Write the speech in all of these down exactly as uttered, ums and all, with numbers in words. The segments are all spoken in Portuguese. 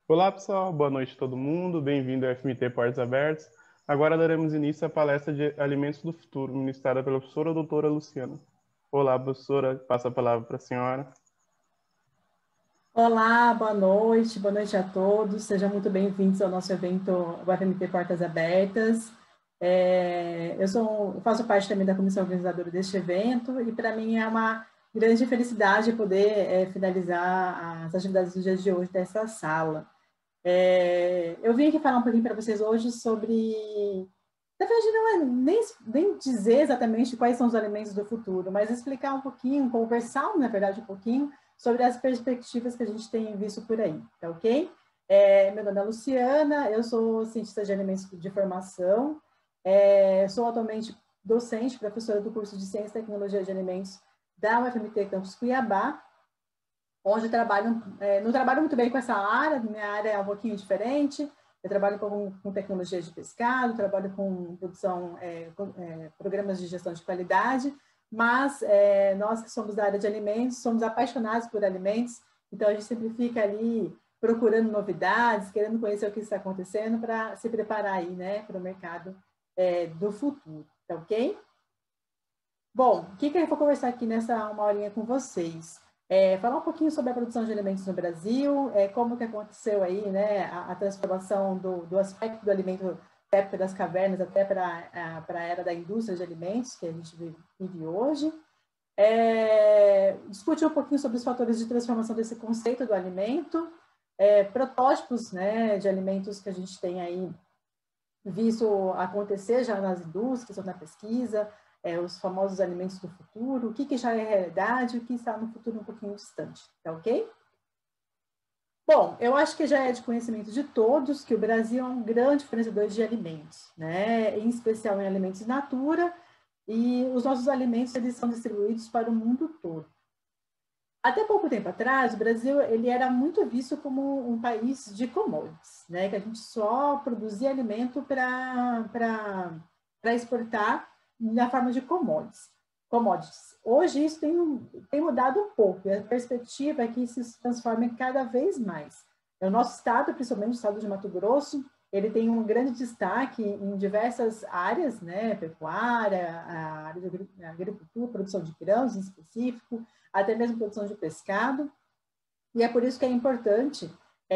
Olá pessoal, boa noite a todo mundo, bem-vindo ao F M T Portas Abertas. Agora daremos início à palestra de Alimentos do Futuro, ministrada pela professora doutora Luciana. Olá, professora, passo a palavra para a senhora. Olá, boa noite, boa noite a todos, sejam muito bem-vindos ao nosso evento, o F M T Portas Abertas. É, eu, sou, eu faço parte também da comissão organizadora deste evento e para mim é uma grande felicidade poder é, finalizar as atividades do dia de hoje dessa sala. É, eu vim aqui falar um pouquinho para vocês hoje sobre... Na verdade, não é nem, nem dizer exatamente quais são os alimentos do futuro, mas explicar um pouquinho, conversar, na verdade, um pouquinho sobre as perspectivas que a gente tem visto por aí, tá ok? É, meu nome é Luciana, eu sou cientista de alimentos de formação, é, sou atualmente docente, professora do curso de Ciência e Tecnologia de Alimentos da U F M T Campus Cuiabá, onde eu trabalho, é, não trabalho muito bem com essa área, minha área é um pouquinho diferente, eu trabalho com, com tecnologia de pescado, trabalho com produção, é, com, é, programas de gestão de qualidade, mas é, nós que somos da área de alimentos, somos apaixonados por alimentos, então a gente sempre fica ali procurando novidades, querendo conhecer o que está acontecendo para se preparar aí, né, para o mercado é, do futuro, tá ok? Bom, o que, que eu vou conversar aqui nessa uma horinha com vocês? É, falar um pouquinho sobre a produção de alimentos no Brasil, é, como que aconteceu aí, né, a, a transformação do, do aspecto do alimento da época das cavernas até para a, para a era da indústria de alimentos que a gente vive, vive hoje. É, discutir um pouquinho sobre os fatores de transformação desse conceito do alimento, é, protótipos, né, de alimentos que a gente tem aí visto acontecer já nas indústrias ou na pesquisa, é, os famosos alimentos do futuro, o que, que já é realidade, o que está no futuro um pouquinho distante, tá ok? Bom, eu acho que já é de conhecimento de todos que o Brasil é um grande fornecedor de alimentos, né? Em especial em alimentos in natura, e os nossos alimentos eles são distribuídos para o mundo todo. Até pouco tempo atrás, o Brasil ele era muito visto como um país de commodities, né? Que a gente só produzia alimento para exportar na forma de commodities. commodities. Hoje isso tem, tem mudado um pouco, e a perspectiva é que isso se transforme cada vez mais. O nosso estado, principalmente o estado de Mato Grosso, ele tem um grande destaque em diversas áreas, né? Pecuária, a área de agricultura, produção de grãos em específico, até mesmo produção de pescado, e é por isso que é importante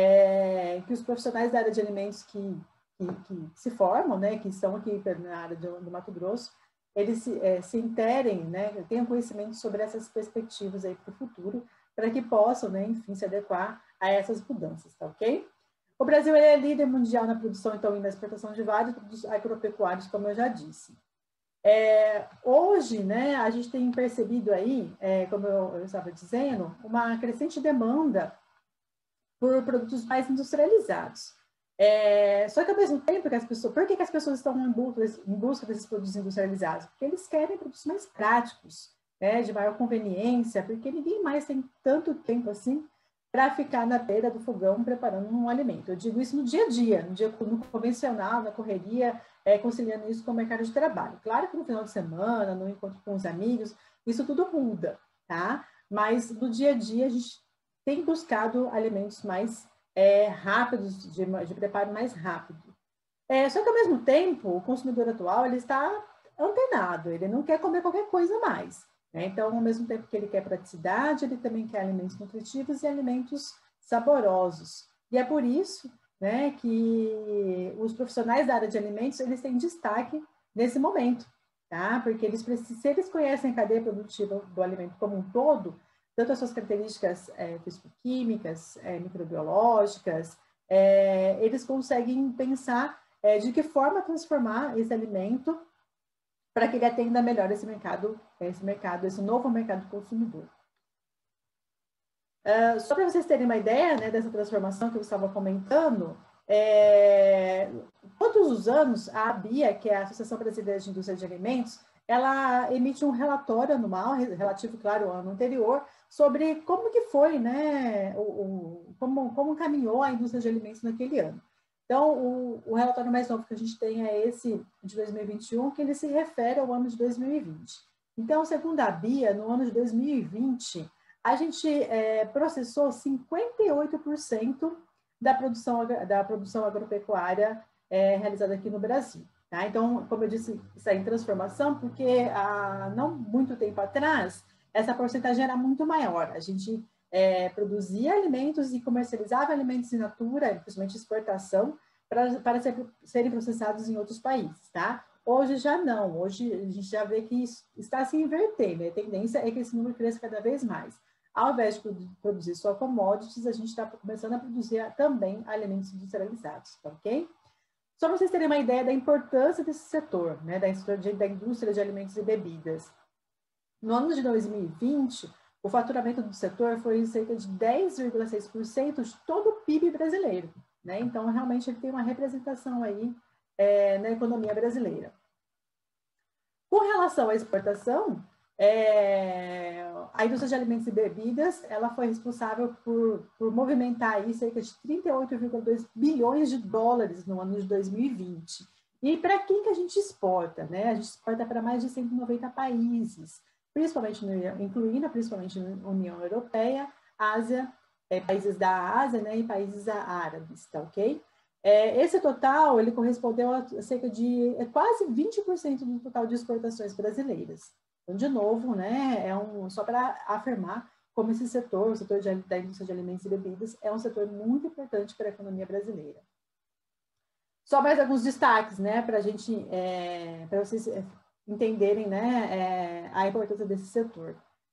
é, que os profissionais da área de alimentos que, que, que se formam, né, que estão aqui na área do, do Mato Grosso, eles se, é, se interem, né, tenham conhecimento sobre essas perspectivas aí para o futuro, para que possam, né, enfim, se adequar a essas mudanças, tá ok? O Brasil é líder mundial na produção então, e na exportação de vários produtos agropecuários, como eu já disse. É, hoje, né, a gente tem percebido aí, é, como eu, eu estava dizendo, uma crescente demanda por produtos mais industrializados. É, só que ao mesmo tempo que as pessoas, por que, que as pessoas estão em busca, em busca desses produtos industrializados? Porque eles querem produtos mais práticos, né, de maior conveniência, porque ninguém mais tem tanto tempo assim para ficar na beira do fogão preparando um alimento. Eu digo isso no dia a dia, no dia no convencional, na correria, é, conciliando isso com o mercado de trabalho. Claro que no final de semana, no encontro com os amigos, isso tudo muda, tá? Mas no dia a dia a gente tem buscado alimentos mais é, rápidos, de, de preparo mais rápido. É, só que ao mesmo tempo, o consumidor atual ele está antenado, ele não quer comer qualquer coisa mais. Né? Então, ao mesmo tempo que ele quer praticidade, ele também quer alimentos nutritivos e alimentos saborosos. E é por isso, né, que os profissionais da área de alimentos eles têm destaque nesse momento, tá? Porque eles precisam, se eles conhecem a cadeia produtiva do alimento como um todo, tanto as suas características é, físico-químicas, é, microbiológicas, é, eles conseguem pensar é, de que forma transformar esse alimento para que ele atenda melhor esse mercado, esse mercado, esse novo mercado consumidor. Uh, só para vocês terem uma ideia, né, dessa transformação que eu estava comentando, é, todos os anos a ABIA, que é a Associação Brasileira de Indústria de Alimentos, ela emite um relatório anual, relativo, claro, ao ano anterior, sobre como que foi, né, o, o, como, como caminhou a indústria de alimentos naquele ano. Então, o, o relatório mais novo que a gente tem é esse de dois mil e vinte e um, que ele se refere ao ano de dois mil e vinte. Então, segundo a ABIA, no ano de dois mil e vinte, a gente é, processou cinquenta e oito por cento da produção, da produção agropecuária é, realizada aqui no Brasil. Tá? Então, como eu disse, isso é em transformação, porque há não muito tempo atrás, essa porcentagem era muito maior. A gente é, produzia alimentos e comercializava alimentos in natura, principalmente exportação, para, para ser, serem processados em outros países. Tá? Hoje já não, hoje a gente já vê que isso está se invertendo, a tendência é que esse número cresça cada vez mais. Ao invés de produzir só commodities, a gente está começando a produzir também alimentos industrializados, tá ok? Só para vocês terem uma ideia da importância desse setor, né, da indústria de alimentos e bebidas. No ano de dois mil e vinte, o faturamento do setor foi cerca de dez vírgula seis por cento de todo o P I B brasileiro, né? Então, realmente, ele tem uma representação aí é, na economia brasileira. Com relação à exportação, é, a indústria de alimentos e bebidas, ela foi responsável por, por movimentar aí cerca de trinta e oito vírgula dois bilhões de dólares no ano de dois mil e vinte. E para quem que a gente exporta, né? A gente exporta para mais de cento e noventa países, principalmente, incluindo principalmente na União Europeia, Ásia, é, países da Ásia, né? E países árabes, tá ok? É, esse total, ele correspondeu a cerca de é, quase vinte por cento do total de exportações brasileiras. Então, de novo, né, é um, só para afirmar como esse setor, o setor de, da indústria de alimentos e bebidas, é um setor muito importante para a economia brasileira. Só mais alguns destaques, né, para a gente, é, para vocês entenderem, né, é, a importância desse setor.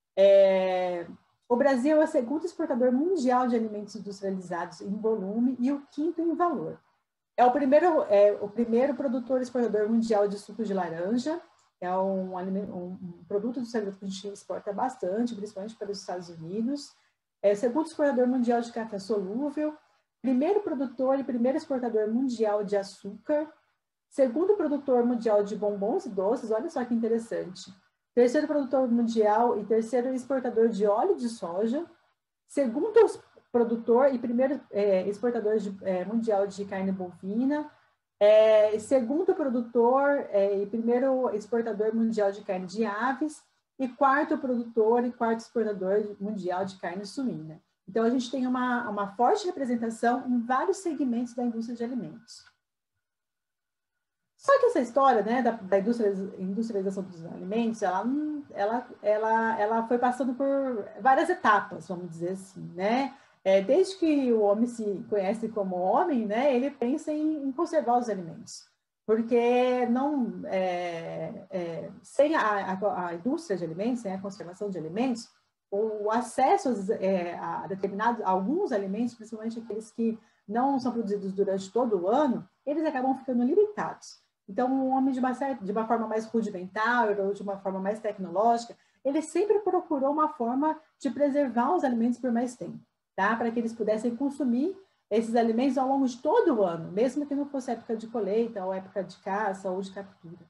É, o Brasil é o segundo exportador mundial de alimentos industrializados em volume e o quinto em valor. É o primeiro, é, o primeiro produtor exportador mundial de suco de laranja. É um, um, um produto do segredo que a gente exporta bastante, principalmente para os Estados Unidos. É o segundo exportador mundial de café solúvel. Primeiro produtor e primeiro exportador mundial de açúcar. Segundo produtor mundial de bombons e doces. Olha só que interessante. Terceiro produtor mundial e terceiro exportador de óleo de soja. Segundo produtor e primeiro é, exportador de, é, mundial de carne bovina. É, segundo produtor é, e primeiro exportador mundial de carne de aves. E quarto produtor e quarto exportador mundial de carne suína. Então, a gente tem uma, uma forte representação em vários segmentos da indústria de alimentos. Só que essa história, né, da, da industrialização dos alimentos, ela, ela, ela, ela foi passando por várias etapas, vamos dizer assim, né? É, desde que o homem se conhece como homem, né, ele pensa em, em conservar os alimentos, porque não, é, é, sem a, a, a indústria de alimentos, sem a conservação de alimentos, o acesso é, a determinados, a alguns alimentos, principalmente aqueles que não são produzidos durante todo o ano, eles acabam ficando limitados. Então, um homem de uma, certa, de uma forma mais rudimentar ou de uma forma mais tecnológica, ele sempre procurou uma forma de preservar os alimentos por mais tempo, tá? Para que eles pudessem consumir esses alimentos ao longo de todo o ano, mesmo que não fosse época de colheita, ou época de caça, ou de captura.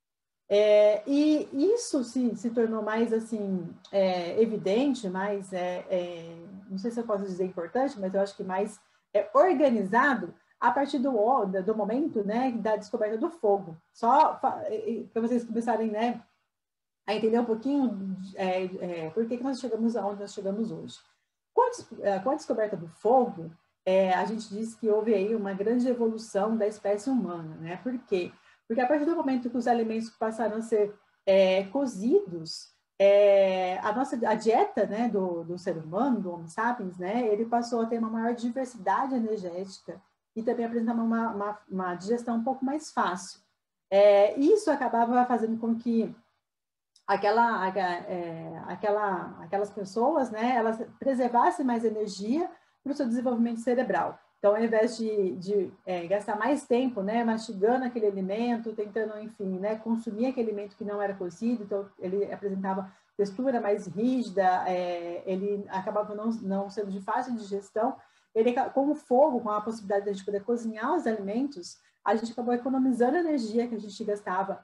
É, e isso se, se tornou mais, assim, é, evidente, mais, é, é, não sei se eu posso dizer importante, mas eu acho que mais é, organizado a partir do, do momento, né, da descoberta do fogo. Só para vocês começarem, né, a entender um pouquinho é, é, por que, que nós chegamos aonde nós chegamos hoje. Com a, com a descoberta do fogo, é, a gente diz que houve aí uma grande evolução da espécie humana, né? Por quê? Porque a partir do momento que os alimentos passaram a ser é, cozidos, é, a nossa a dieta, né, do, do ser humano, do Homo sapiens, né, ele passou a ter uma maior diversidade energética e também apresentava uma, uma, uma digestão um pouco mais fácil. É, isso acabava fazendo com que aquela, é, aquela, aquelas pessoas, né, elas preservassem mais energia para o seu desenvolvimento cerebral. Então, ao invés de, de é, gastar mais tempo, né, mastigando aquele alimento, tentando, enfim, né, consumir aquele alimento que não era cozido, então ele apresentava textura mais rígida, é, ele acabava não, não sendo de fácil digestão. Ele, com o fogo, com a possibilidade de a gente poder cozinhar os alimentos, a gente acabou economizando a energia que a gente gastava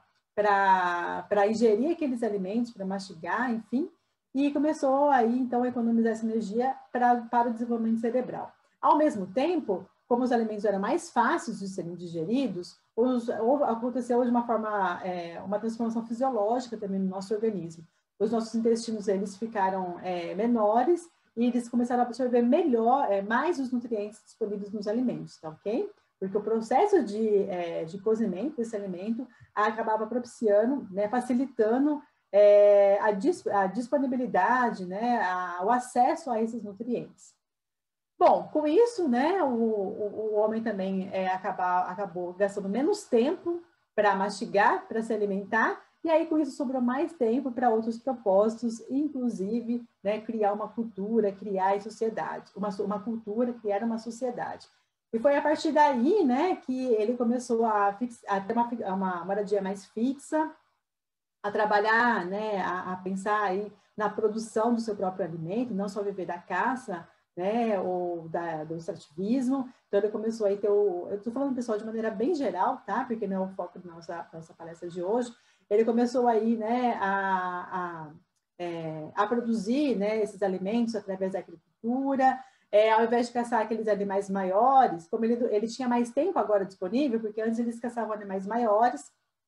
para ingerir aqueles alimentos, para mastigar, enfim, e começou aí, então, a economizar essa energia pra, para o desenvolvimento cerebral. Ao mesmo tempo, como os alimentos eram mais fáceis de serem digeridos, os, ou, aconteceu de uma forma, é, uma transformação fisiológica também no nosso organismo. Os nossos intestinos, eles ficaram é, menores e eles começaram a absorver melhor, é, mais os nutrientes disponíveis nos alimentos, tá ok? Porque o processo de, é, de cozimento desse alimento acabava propiciando, né, facilitando é, a, dis, a disponibilidade, né, a, o acesso a esses nutrientes. Bom, com isso, né, o, o, o homem também é, acabar, acabou gastando menos tempo para mastigar, para se alimentar, e aí com isso sobrou mais tempo para outros propósitos, inclusive, né, criar uma cultura, criar sociedade, uma, uma cultura, criar uma sociedade. E foi a partir daí, né, que ele começou a, fix, a ter uma, uma moradia mais fixa, a trabalhar, né, a, a pensar aí na produção do seu próprio alimento, não só viver da caça, né, ou da, do extrativismo. Então, ele começou aí ter o... Eu estou falando, pessoal, de maneira bem geral, tá? Porque não é o foco da nossa, nossa palestra de hoje. Ele começou aí, né, a, a, é, a produzir, né, esses alimentos através da agricultura. É, ao invés de caçar aqueles animais maiores, como ele, ele tinha mais tempo agora disponível, porque antes eles caçavam animais maiores,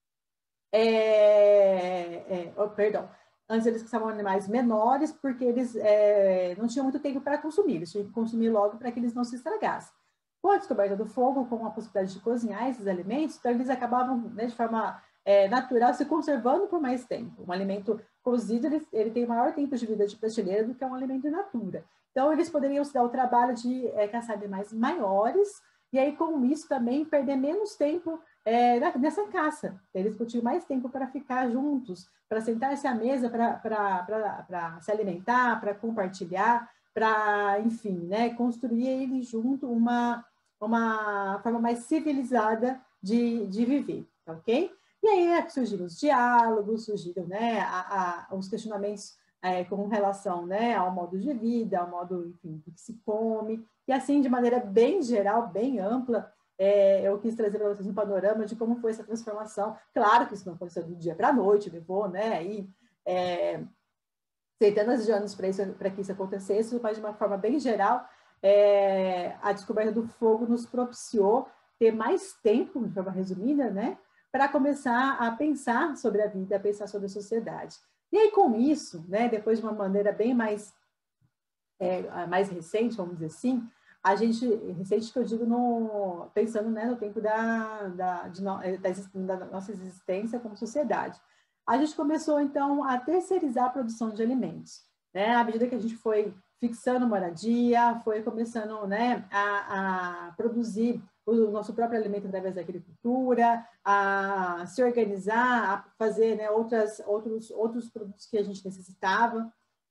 é, é, oh, perdão, antes eles caçavam animais menores, porque eles é, não tinham muito tempo para consumir, eles tinham que consumir logo para que eles não se estragassem. Com a descoberta do fogo, com a possibilidade de cozinhar esses alimentos, então eles acabavam, né, de forma é, natural se conservando por mais tempo. Um alimento cozido, ele, ele tem maior tempo de vida de prateleira do que um alimento in natura. Então, eles poderiam se dar o trabalho de é, caçar animais maiores, e aí, com isso, também perder menos tempo é, nessa caça. Eles tinham mais tempo para ficar juntos, para sentar-se à mesa, para se alimentar, para compartilhar, para, enfim, né, construir ele junto uma, uma forma mais civilizada de, de viver, ok? E aí é, surgiram os diálogos, surgiram, né, a, a, os questionamentos é, com relação, né, ao modo de vida, ao modo, enfim, do que se come, e assim, de maneira bem geral, bem ampla, é, eu quis trazer para vocês um panorama de como foi essa transformação. Claro que isso não aconteceu do dia para a noite, levou, né, aí, é, centenas de anos para que isso acontecesse, mas de uma forma bem geral, é, a descoberta do fogo nos propiciou ter mais tempo, de forma resumida, né, para começar a pensar sobre a vida, a pensar sobre a sociedade. E aí, com isso, né, depois de uma maneira bem mais, é, mais recente, vamos dizer assim, a gente, recente que eu digo, no, pensando, né, no tempo da, da, de no, da, da nossa existência como sociedade, a gente começou, então, a terceirizar a produção de alimentos. Né? À medida que a gente foi fixando moradia, foi começando, né, a, a produzir o nosso próprio alimento através da agricultura, a se organizar, a fazer, né, outras, outros, outros produtos que a gente necessitava.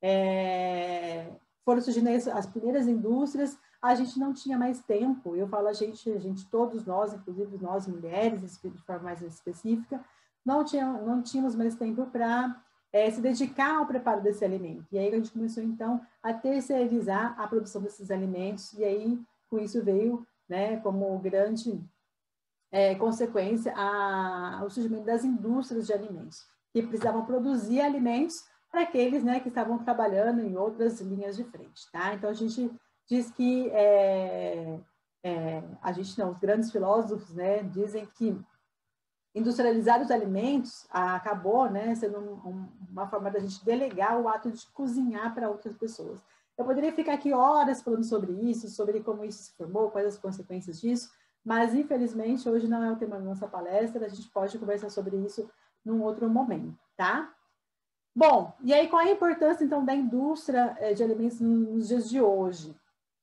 É, foram surgindo as primeiras indústrias, a gente não tinha mais tempo, eu falo a gente, a gente todos nós, inclusive nós mulheres, de forma mais específica, não, tinha, não tínhamos mais tempo para é, se dedicar ao preparo desse alimento. E aí a gente começou, então, a terceirizar a produção desses alimentos, e aí, com isso veio, né, como grande é, consequência, a, o surgimento das indústrias de alimentos, que precisavam produzir alimentos para aqueles, né, que estavam trabalhando em outras linhas de frente. Tá? Então, a gente diz que, é, é, a gente não, os grandes filósofos, né, dizem que industrializar os alimentos acabou, né, sendo um, um, uma forma da gente delegar o ato de cozinhar para outras pessoas. Eu poderia ficar aqui horas falando sobre isso, sobre como isso se formou, quais as consequências disso, mas infelizmente hoje não é o tema da nossa palestra, a gente pode conversar sobre isso num outro momento, tá? Bom, e aí qual é a importância então da indústria de alimentos nos dias de hoje?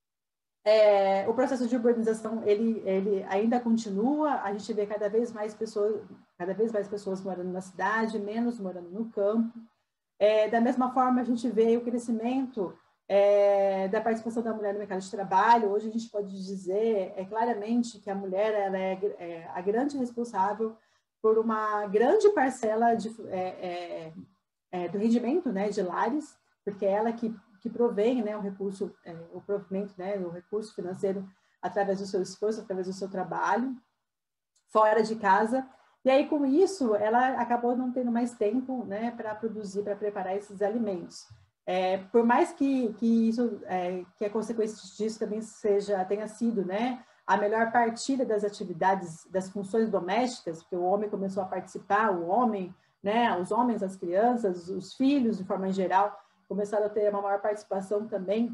É, o processo de urbanização ele, ele ainda continua, a gente vê cada vez mais pessoas, cada vez mais pessoas morando na cidade, menos morando no campo. É, da mesma forma, a gente vê o crescimento é, da participação da mulher no mercado de trabalho. Hoje a gente pode dizer é, claramente que a mulher ela é, é a grande responsável por uma grande parcela de, é, é, do rendimento, né, de lares, porque é ela que que provém, né, o recurso, é, o provimento, né, o recurso financeiro através do seu esforço, através do seu trabalho, fora de casa. E aí, com isso, ela acabou não tendo mais tempo, né, para produzir, para preparar esses alimentos. É, por mais que, que isso, é, que a consequência disso também seja, tenha sido, né, a melhor partilha das atividades, das funções domésticas, porque o homem começou a participar, o homem, né, os homens, as crianças, os filhos, de forma geral, começaram a ter uma maior participação também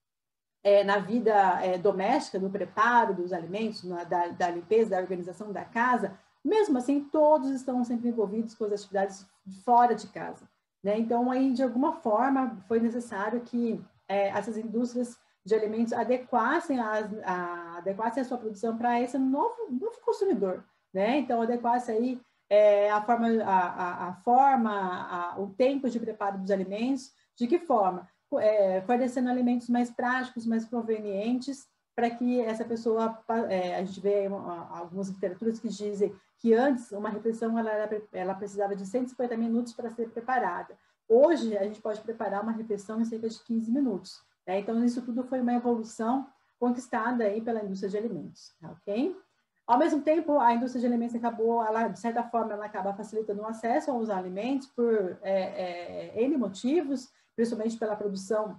é, na vida é, doméstica, no preparo dos alimentos, na, da, da limpeza, da organização da casa. Mesmo assim, todos estão sempre envolvidos com as atividades fora de casa, né? Então, aí, de alguma forma, foi necessário que é, essas indústrias de alimentos adequassem a, a, adequassem a sua produção para esse novo, novo consumidor, né? Então, adequasse aí é, a forma, a, a, a forma a, o tempo de preparo dos alimentos, de que forma? É, fornecendo alimentos mais práticos, mais convenientes, para que essa pessoa, é, a gente vê algumas literaturas que dizem que antes uma refeição ela, era, ela precisava de cento e cinquenta minutos para ser preparada. Hoje, a gente pode preparar uma refeição em cerca de quinze minutos. Né? Então, isso tudo foi uma evolução conquistada aí pela indústria de alimentos, ok? Ao mesmo tempo, a indústria de alimentos acabou, ela, de certa forma, ela acaba facilitando o acesso aos alimentos por é, é, N motivos, principalmente pela produção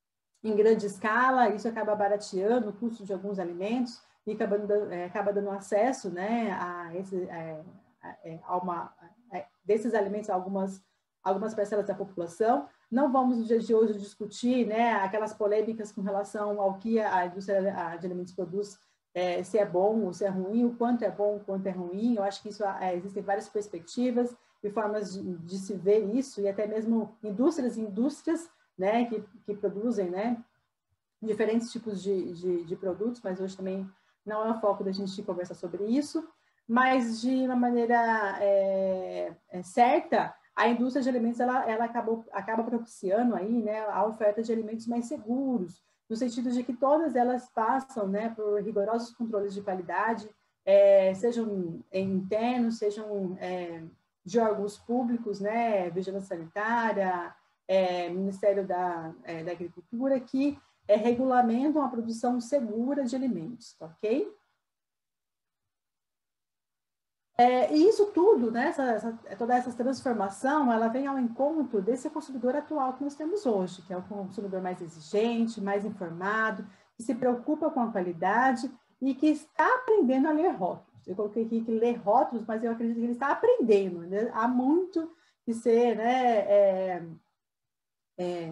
em grande escala, isso acaba barateando o custo de alguns alimentos e acaba, é, acaba dando acesso, né, a, esse, é, a uma, é, desses alimentos a algumas, algumas parcelas da população. Não vamos, no dia de hoje, discutir, né, aquelas polêmicas com relação ao que a indústria de alimentos produz, é, se é bom ou se é ruim, o quanto é bom, o quanto é ruim. Eu acho que isso, é, existem várias perspectivas e formas de, de se ver isso, e até mesmo indústrias e indústrias, né, que, que produzem, né, diferentes tipos de, de, de produtos, mas hoje também não é o foco da gente conversar sobre isso, mas de uma maneira é, é, certa, a indústria de alimentos ela, ela acabou, acaba propiciando aí, né, a oferta de alimentos mais seguros, no sentido de que todas elas passam, né, por rigorosos controles de qualidade, é, sejam internos, sejam é, de órgãos públicos, né, vigilância sanitária, é, Ministério da, é, da Agricultura, que é, regulamentam a produção segura de alimentos, ok? É, e isso tudo, né, essa, essa, toda essa transformação, ela vem ao encontro desse consumidor atual que nós temos hoje, que é o consumidor mais exigente, mais informado, que se preocupa com a qualidade e que está aprendendo a ler rótulos. Eu coloquei aqui que ler rótulos, mas eu acredito que ele está aprendendo, né? Há muito que ser, né, é, é,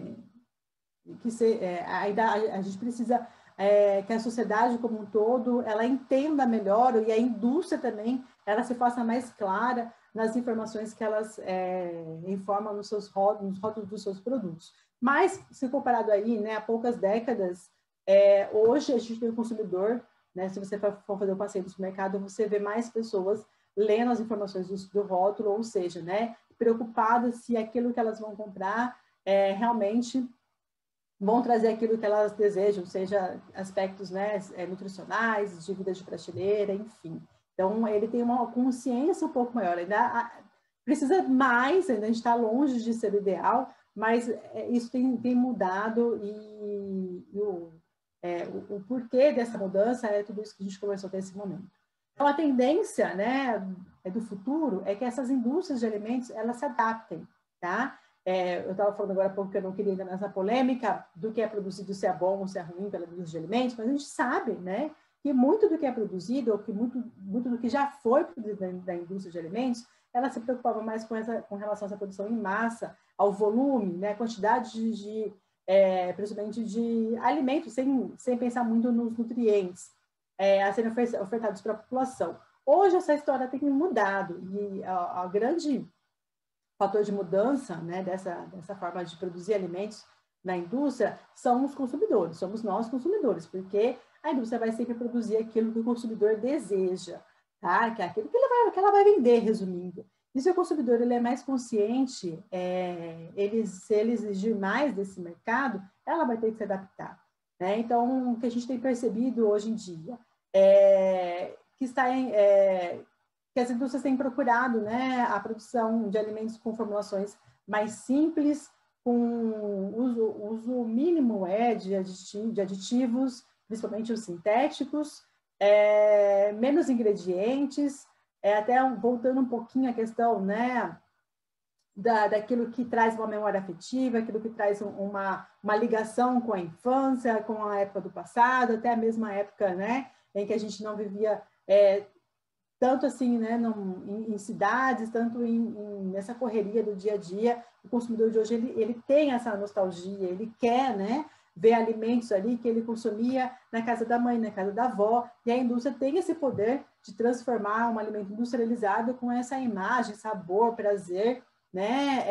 que ser, é, ainda a, a gente precisa é, que a sociedade como um todo, ela entenda melhor, e a indústria também, ela se faça mais clara nas informações que elas é, informam nos seus rótulos, nos rótulos dos seus produtos. Mas, se comparado aí, né, há poucas décadas, é, hoje a gente tem o consumidor, né, se você for fazer um passeio no supermercado, você vê mais pessoas lendo as informações do, do rótulo, ou seja, né, preocupadas se aquilo que elas vão comprar é, realmente vão trazer aquilo que elas desejam, seja aspectos, né, nutricionais, de vida de prateleira, enfim. Então, ele tem uma consciência um pouco maior. Ainda precisa mais, ainda a gente está longe de ser o ideal, mas isso tem, tem mudado e, e o, é, o, o porquê dessa mudança é tudo isso que a gente conversou até esse momento. Então, a tendência, né, do futuro é que essas indústrias de alimentos, elas se adaptem, tá? É, eu estava falando agora há pouco que eu não queria entrar nessa polêmica do que é produzido, se é bom ou se é ruim pela indústria de alimentos, mas a gente sabe, né, que muito do que é produzido, ou que muito, muito do que já foi produzido da, da indústria de alimentos, ela se preocupava mais com, essa, com relação a essa produção em massa, ao volume, né, quantidade de, de é, principalmente de alimentos, sem, sem pensar muito nos nutrientes é, a serem ofertados para a população. Hoje essa história tem mudado, e a, a grande fator de mudança, né, dessa, dessa forma de produzir alimentos na indústria são os consumidores, somos nós consumidores, porque a indústria vai sempre produzir aquilo que o consumidor deseja, tá? Que é aquilo que, ele vai, que ela vai vender, resumindo. E se o consumidor ele é mais consciente, é, ele, se ele exigir mais desse mercado, ela vai ter que se adaptar, né? Então, o que a gente tem percebido hoje em dia é que está em... É, que as indústrias têm procurado, né, a produção de alimentos com formulações mais simples, com uso, uso mínimo é, de, aditi de aditivos, principalmente os sintéticos, é, menos ingredientes, é, até voltando um pouquinho à questão, né, da, daquilo que traz uma memória afetiva, aquilo que traz uma, uma ligação com a infância, com a época do passado, até a mesma época, né, em que a gente não vivia... É, tanto assim, né, num, em, em cidades, tanto em, em, nessa correria do dia a dia, o consumidor de hoje, ele, ele tem essa nostalgia, ele quer, né, ver alimentos ali que ele consumia na casa da mãe, na casa da avó, e a indústria tem esse poder de transformar um alimento industrializado com essa imagem, sabor, prazer, né,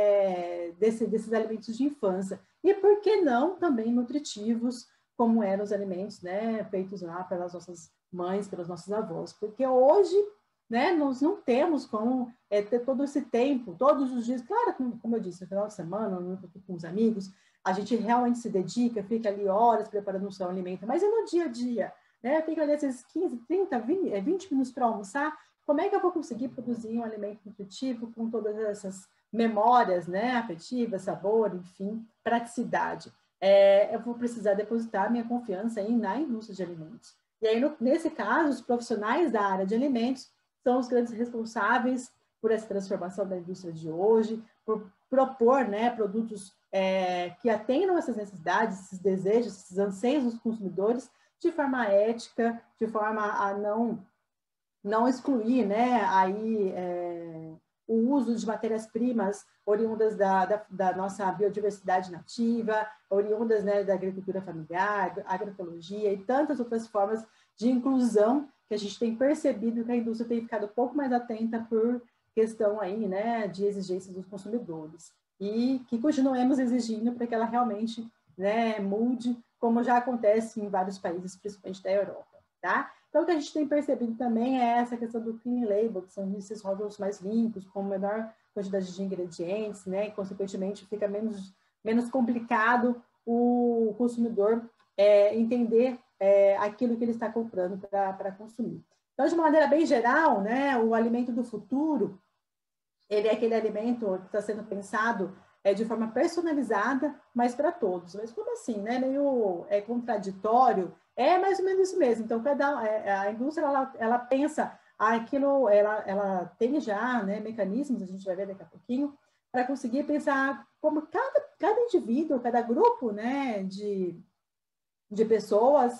é, desse, desses alimentos de infância. E por que não também nutritivos, como eram os alimentos, né, feitos lá pelas nossas mães, pelos nossos avós, porque hoje, né, nós não temos como é, ter todo esse tempo, todos os dias, claro, como, como eu disse, no final de semana, com os amigos, a gente realmente se dedica, fica ali horas preparando o seu alimento, mas é no dia a dia, né, eu tenho ali esses quinze, trinta, vinte, vinte minutos para almoçar, como é que eu vou conseguir produzir um alimento nutritivo com todas essas memórias, né, afetivas, sabor, enfim, praticidade? É, eu vou precisar depositar minha confiança aí na indústria de alimentos. E aí, no, nesse caso, os profissionais da área de alimentos são os grandes responsáveis por essa transformação da indústria de hoje, por propor, né, produtos é, que atendam essas necessidades, esses desejos, esses anseios dos consumidores, de forma ética, de forma a não, não excluir, né, aí, é, o uso de matérias-primas oriundas da, da, da nossa biodiversidade nativa, oriundas, né, da agricultura familiar, agroecologia e tantas outras formas de inclusão que a gente tem percebido que a indústria tem ficado um pouco mais atenta por questão aí, né, de exigências dos consumidores. E que continuemos exigindo para que ela realmente, né, mude, como já acontece em vários países, principalmente da Europa, tá? Então, o que a gente tem percebido também é essa questão do clean label, que são esses rótulos mais limpos, com menor quantidade de ingredientes, né? E, consequentemente, fica menos, menos complicado o consumidor é, entender é, aquilo que ele está comprando para consumir. Então, de uma maneira bem geral, né, o alimento do futuro, ele é aquele alimento que está sendo pensado é, de forma personalizada, mas para todos. Mas como assim, né? Meio é, contraditório. É mais ou menos isso mesmo. Então, cada, é, a indústria, ela, ela pensa aquilo, ela, ela tem já, né, mecanismos, a gente vai ver daqui a pouquinho, para conseguir pensar como cada, cada indivíduo, cada grupo, né, de, de pessoas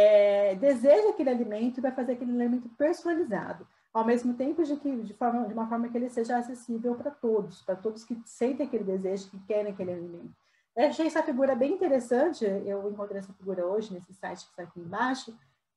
é, deseja aquele alimento e vai fazer aquele alimento personalizado, ao mesmo tempo de, que, de, forma, de uma forma que ele seja acessível para todos, para todos que sentem aquele desejo, que querem aquele alimento. Eu achei essa figura bem interessante, eu encontrei essa figura hoje nesse site que está aqui embaixo.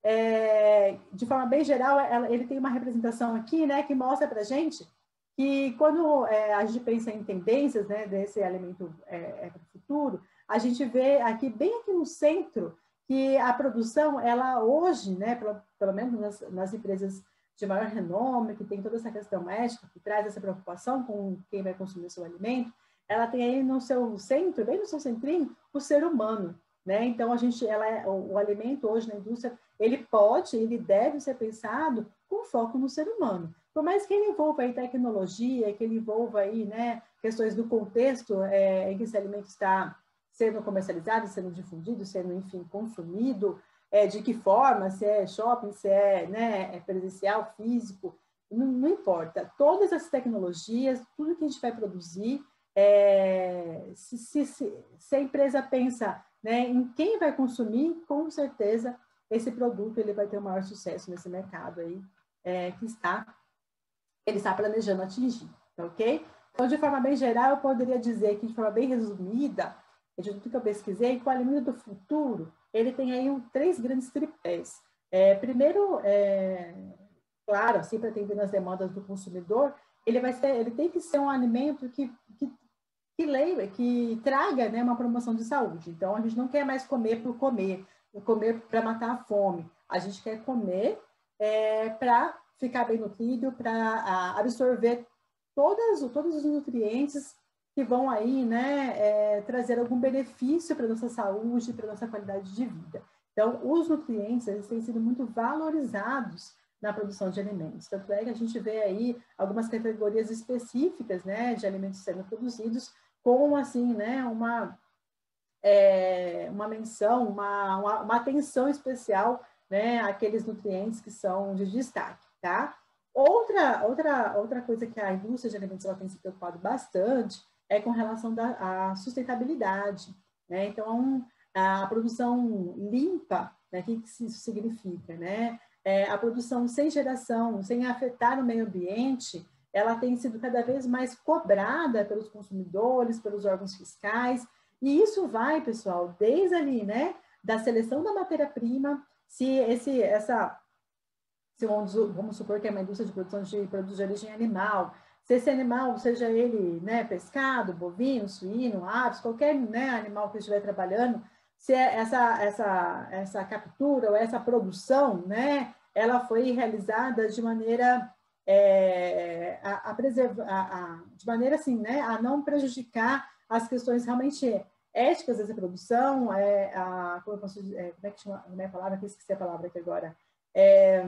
É, de forma bem geral, ela, ele tem uma representação aqui, né, que mostra para a gente que quando é, a gente pensa em tendências, né, desse alimento é, é, para o futuro, a gente vê aqui, bem aqui no centro, que a produção, ela hoje, né, pelo, pelo menos nas, nas empresas de maior renome, que tem toda essa questão ética, que traz essa preocupação com quem vai consumir o seu alimento, ela tem aí no seu centro, bem no seu centrinho, o ser humano, né? Então, a gente, ela é, o, o alimento hoje na indústria, ele pode, ele deve ser pensado com foco no ser humano. Por mais que ele envolva aí tecnologia, que ele envolva aí, né, questões do contexto é, em que esse alimento está sendo comercializado, sendo difundido, sendo, enfim, consumido, é, de que forma, se é shopping, se é, né, é presencial, físico, não, não importa. Todas as tecnologias, tudo que a gente vai produzir, é, se, se, se, se a empresa pensa, né, em quem vai consumir, com certeza esse produto ele vai ter o maior sucesso nesse mercado aí, é, que está, ele está planejando atingir, tá ok? Então, de forma bem geral, eu poderia dizer que, de forma bem resumida, de tudo que eu pesquisei, que o alimento do futuro, ele tem aí um, três grandes tripés. É, primeiro, é, claro, assim, para atender nas demandas do consumidor, ele, vai ser, ele tem que ser um alimento que, que, que, leia, que traga, né, uma promoção de saúde. Então, a gente não quer mais comer por comer, comer para matar a fome. A gente quer comer é, para ficar bem nutrido, para absorver todas, todos os nutrientes que vão aí, né, é, trazer algum benefício para a nossa saúde, para a nossa qualidade de vida. Então, os nutrientes, eles têm sido muito valorizados na produção de alimentos. Tanto é que a gente vê aí algumas categorias específicas, né, de alimentos sendo produzidos com, assim, né, uma, é, uma menção, uma, uma, uma atenção especial, né, àqueles nutrientes que são de destaque, tá? Outra, outra, outra coisa que a indústria de alimentos ela tem se preocupado bastante é com relação à sustentabilidade, né? Então, a produção limpa, né? O que isso significa, né? é, a produção sem geração, sem afetar o meio ambiente, ela tem sido cada vez mais cobrada pelos consumidores, pelos órgãos fiscais, e isso vai, pessoal, desde ali, né, da seleção da matéria-prima, se esse, essa, se vamos, vamos supor que é uma indústria de produção de produtos de origem animal, se esse animal, seja ele, né, pescado, bovino, suíno, aves, qualquer, né, animal que estiver trabalhando, se essa, essa, essa captura ou essa produção, né, ela foi realizada de maneira é, a, a preservar, a, a, de maneira assim, né, a não prejudicar as questões realmente éticas dessa produção, é, a, como, eu posso, é, como é que chama, como é a palavra, que eu esqueci a palavra aqui agora, é,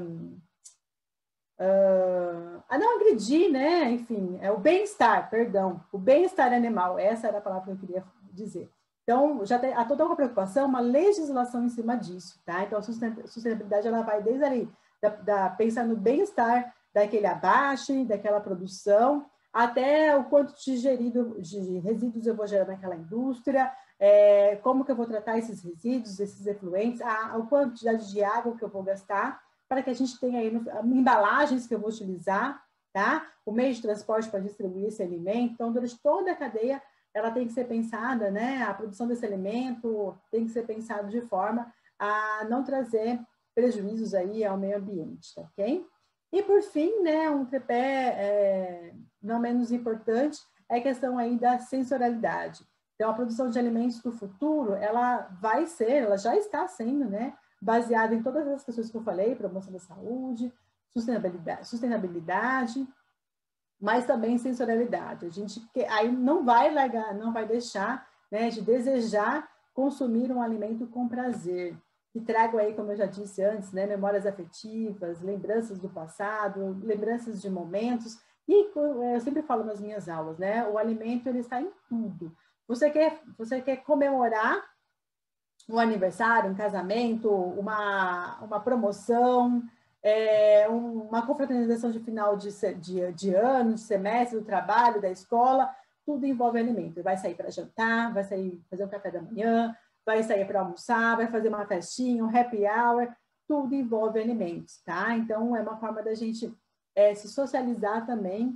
uh, a não agredir, né, enfim, é o bem-estar, perdão, o bem-estar animal, essa era a palavra que eu queria dizer. Então, já tem, há toda uma preocupação, uma legislação em cima disso, tá? Então, a sustentabilidade, ela vai desde ali, da, da, pensar no bem-estar daquele abate, daquela produção, até o quanto de, gerido, de resíduos eu vou gerar naquela indústria, é, como que eu vou tratar esses resíduos, esses efluentes, a, a quantidade de água que eu vou gastar, para que a gente tenha aí no, embalagens que eu vou utilizar, tá? O meio de transporte para distribuir esse alimento. Então, durante toda a cadeia, ela tem que ser pensada, né? A produção desse alimento tem que ser pensada de forma a não trazer prejuízos aí ao meio ambiente, tá ok? E por fim, né, um tripé é, não menos importante é a questão aí da sensorialidade. Então, a produção de alimentos do futuro, ela vai ser, ela já está sendo, né, baseada em todas as questões que eu falei, promoção da saúde, sustentabilidade, sustentabilidade, mas também sensorialidade. A gente aí não vai largar, não vai deixar, né, de desejar consumir um alimento com prazer, que tragam aí, como eu já disse antes, né, memórias afetivas, lembranças do passado, lembranças de momentos, e eu sempre falo nas minhas aulas, né, o alimento, ele está em tudo. Você quer, você quer comemorar um aniversário, um casamento, uma, uma promoção, é, uma confraternização de final de, de, de ano, de semestre, do trabalho, da escola, tudo envolve alimento. Vai sair para jantar, vai sair fazer um café da manhã, vai sair para almoçar, vai fazer uma festinha, um happy hour, tudo envolve alimentos, tá? Então, é uma forma da gente é, se socializar também,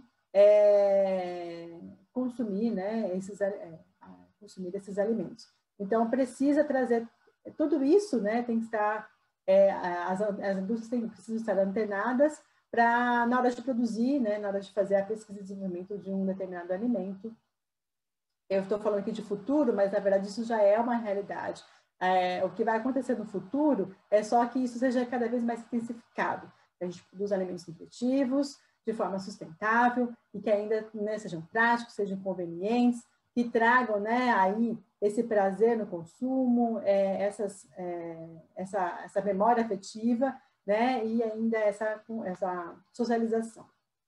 é, consumir, né, esses, é, consumir esses alimentos. Então, precisa trazer tudo isso, né? Tem que estar, é, as, as indústrias têm, precisam estar antenadas para, na hora de produzir, né? Na hora de fazer a pesquisa e desenvolvimento de um determinado alimento. Eu estou falando aqui de futuro, mas na verdade isso já é uma realidade. É, o que vai acontecer no futuro é só que isso seja cada vez mais intensificado. A gente produz alimentos nutritivos, de forma sustentável, e que ainda, né, sejam práticos, sejam convenientes, que tragam, né, aí esse prazer no consumo, é, essas, é, essa, essa memória afetiva, né, e ainda essa, essa socialização.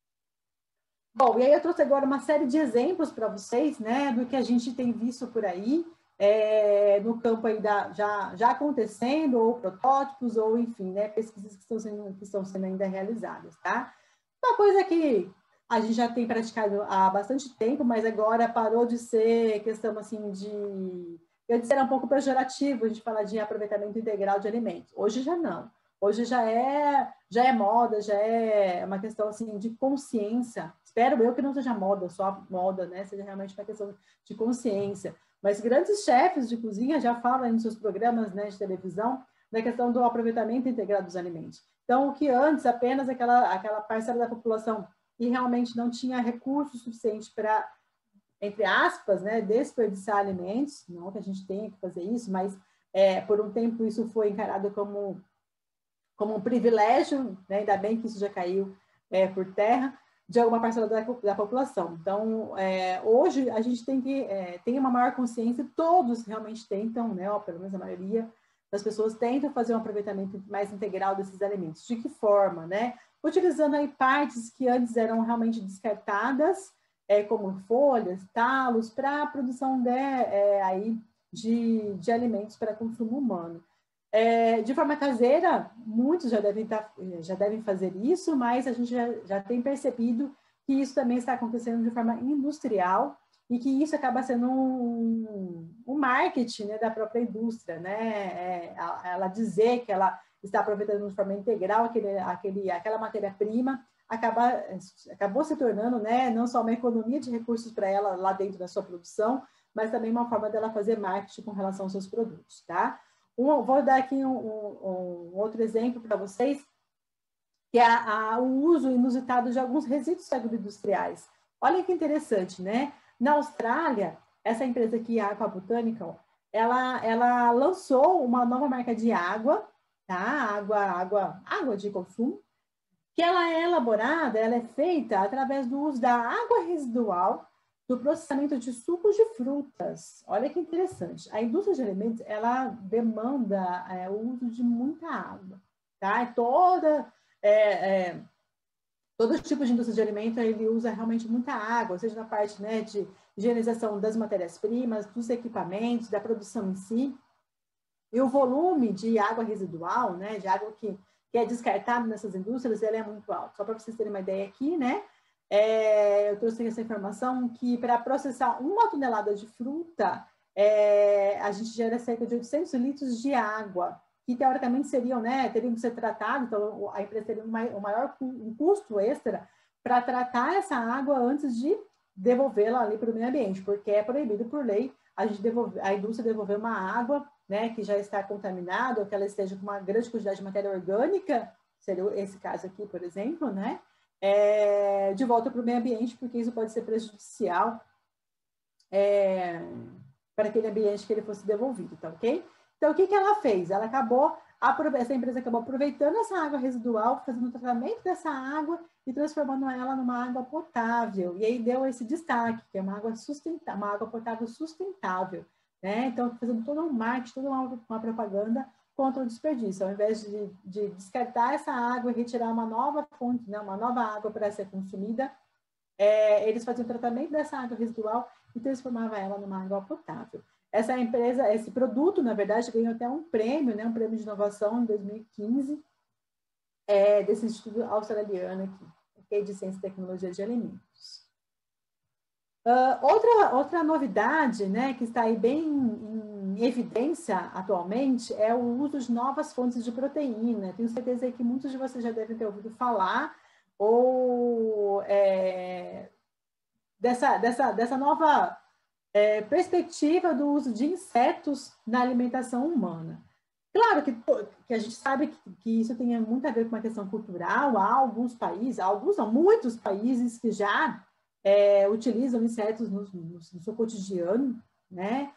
Bom, e aí eu trouxe agora uma série de exemplos para vocês, né, do que a gente tem visto por aí, é, no campo aí da, já, já acontecendo, ou protótipos, ou enfim, né, pesquisas que estão sendo, que estão sendo ainda realizadas, tá? Uma coisa que a gente já tem praticado há bastante tempo, mas agora parou de ser questão, assim, de... Eu disse, era um pouco pejorativo a gente falar de aproveitamento integral de alimentos. Hoje já não. Hoje já é, já é moda, já é uma questão, assim, de consciência. Espero eu que não seja moda, só moda, né? Seja realmente uma questão de consciência. Mas grandes chefes de cozinha já falam nos seus programas, né, de televisão da questão do aproveitamento integral dos alimentos. Então, o que antes apenas aquela, aquela parcela da população que realmente não tinha recurso suficiente para, entre aspas, né, desperdiçar alimentos, não que a gente tenha que fazer isso, mas é, por um tempo isso foi encarado como, como um privilégio, né, ainda bem que isso já caiu é, por terra, de alguma parcela da, da população. Então, é, hoje a gente tem que é, tem uma maior consciência, todos realmente tentam, né, ou pelo menos a maioria das pessoas tentam fazer um aproveitamento mais integral desses alimentos. De que forma, né? Utilizando aí partes que antes eram realmente descartadas, é, como folhas, talos, para a produção de, é, aí de, de alimentos para consumo humano. É, de forma caseira, muitos já devem, tá, já devem fazer isso, mas a gente já, já tem percebido que isso também está acontecendo de forma industrial e que isso acaba sendo um, um marketing, né, da própria indústria, né? É, ela dizer que ela está aproveitando de forma integral aquele, aquele, aquela matéria-prima, acaba, acabou se tornando, né, não só uma economia de recursos para ela lá dentro da sua produção, mas também uma forma dela fazer marketing com relação aos seus produtos, tá? Um, vou dar aqui um, um, um outro exemplo para vocês, que é a, a, o uso inusitado de alguns resíduos agroindustriais. Olha que interessante, né? Na Austrália, essa empresa aqui, a Aqua Botanical, ela, ela lançou uma nova marca de água, tá? Água, água, água de consumo, que ela é elaborada, ela é feita através do uso da água residual do processamento de sucos de frutas. Olha que interessante. A indústria de alimentos, ela demanda é, o uso de muita água, tá? Toda, é, é, todo tipo de indústria de alimento, ele usa realmente muita água, seja na parte, né, de higienização das matérias-primas, dos equipamentos, da produção em si. E o volume de água residual, né, de água que que é descartado nessas indústrias, ele é muito alto. Só para vocês terem uma ideia aqui, né? É, eu trouxe essa informação que para processar uma tonelada de fruta, é, a gente gera cerca de oitocentos litros de água, que teoricamente seriam, né, teriam que ser tratados, então a empresa teria um maior um custo extra para tratar essa água antes de devolvê-la ali para o meio ambiente, porque é proibido por lei a, gente devolver, a indústria devolver uma água, né, que já está contaminada, ou que ela esteja com uma grande quantidade de matéria orgânica, seria esse caso aqui, por exemplo, né, é, de volta para o meio ambiente, porque isso pode ser prejudicial é, para aquele ambiente que ele fosse devolvido, tá ok? Então, o que, que ela fez? Ela acabou, essa empresa acabou aproveitando essa água residual, fazendo o tratamento dessa água e transformando ela numa água potável. E aí deu esse destaque, que é uma água sustentável, uma água potável sustentável. Né? Então, fazendo todo um marketing, toda uma, uma propaganda contra o desperdício. Ao invés de, de descartar essa água e retirar uma nova fonte, né? Uma nova água para ser consumida, é, eles faziam o tratamento dessa água residual e transformavam ela numa água potável. Essa empresa, esse produto, na verdade, ganhou até um prêmio, né? Um prêmio de inovação em dois mil e quinze, é, desse instituto australiano aqui, okay? De Ciência e Tecnologia de Alimentos. Uh, outra, outra novidade, né, que está aí bem em evidência atualmente é o uso de novas fontes de proteína. Tenho certeza que muitos de vocês já devem ter ouvido falar ou é, dessa, dessa, dessa nova é, perspectiva do uso de insetos na alimentação humana. Claro que, que a gente sabe que, que isso tem muito a ver com uma questão cultural. Há alguns países, há alguns, não, muitos países que já É, utilizam insetos no, no, no seu cotidiano, né,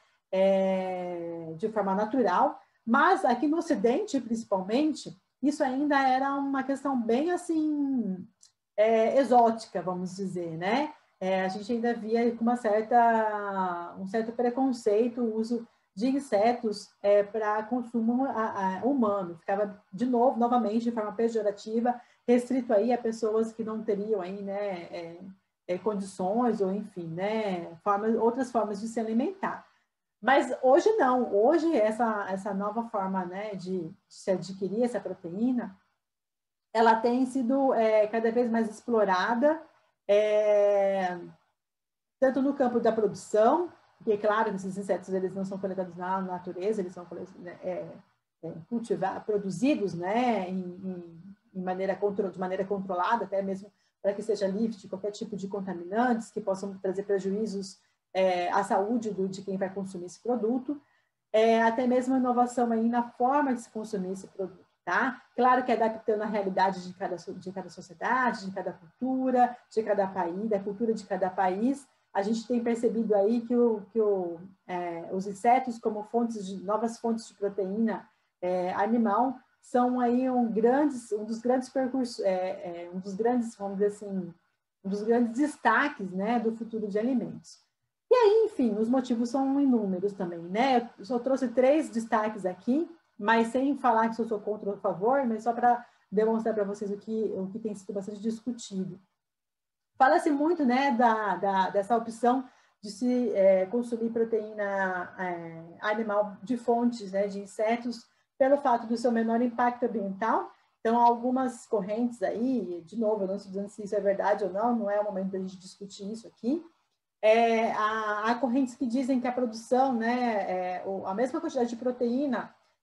é, de forma natural, mas aqui no Ocidente, principalmente, isso ainda era uma questão bem assim, é, exótica, vamos dizer, né? É, a gente ainda via com uma certa, um certo preconceito o uso de insetos é, para consumo a, a, humano. Ficava, de novo, novamente, de forma pejorativa, restrito aí a pessoas que não teriam aí, né, é, É, condições ou enfim, né, formas, outras formas de se alimentar. Mas hoje não, hoje essa, essa nova forma, né, de, de se adquirir essa proteína, ela tem sido é, cada vez mais explorada, é, tanto no campo da produção, porque claro, esses insetos eles não são coletados na natureza, eles são é, é, cultivados, produzidos, né, em, em, em maneira, de maneira controlada, até mesmo para que seja livre de qualquer tipo de contaminantes que possam trazer prejuízos é, à saúde do, de quem vai consumir esse produto, é, até mesmo inovação aí na forma de se consumir esse produto, tá? Claro que adaptando a realidade de cada, de cada sociedade, de cada cultura, de cada país, da cultura de cada país, a gente tem percebido aí que, o, que o, é, os insetos como fontes de, novas fontes de proteína é, animal são aí um, grandes, um dos grandes percursos, é, é, um dos grandes, vamos dizer assim, um dos grandes destaques, né, do futuro de alimentos. E aí, enfim, os motivos são inúmeros também, né? Eu só trouxe três destaques aqui, mas sem falar que eu sou contra ou a favor, mas só para demonstrar para vocês o que, o que tem sido bastante discutido. Fala-se muito, né, da, da, dessa opção de se é, consumir proteína é, animal de fontes, né, de insetos, pelo fato do seu menor impacto ambiental. Então, algumas correntes aí, de novo, eu não estou dizendo se isso é verdade ou não, não é o momento da gente discutir isso aqui. É, há, há correntes que dizem que a produção, né, é, a mesma quantidade de proteína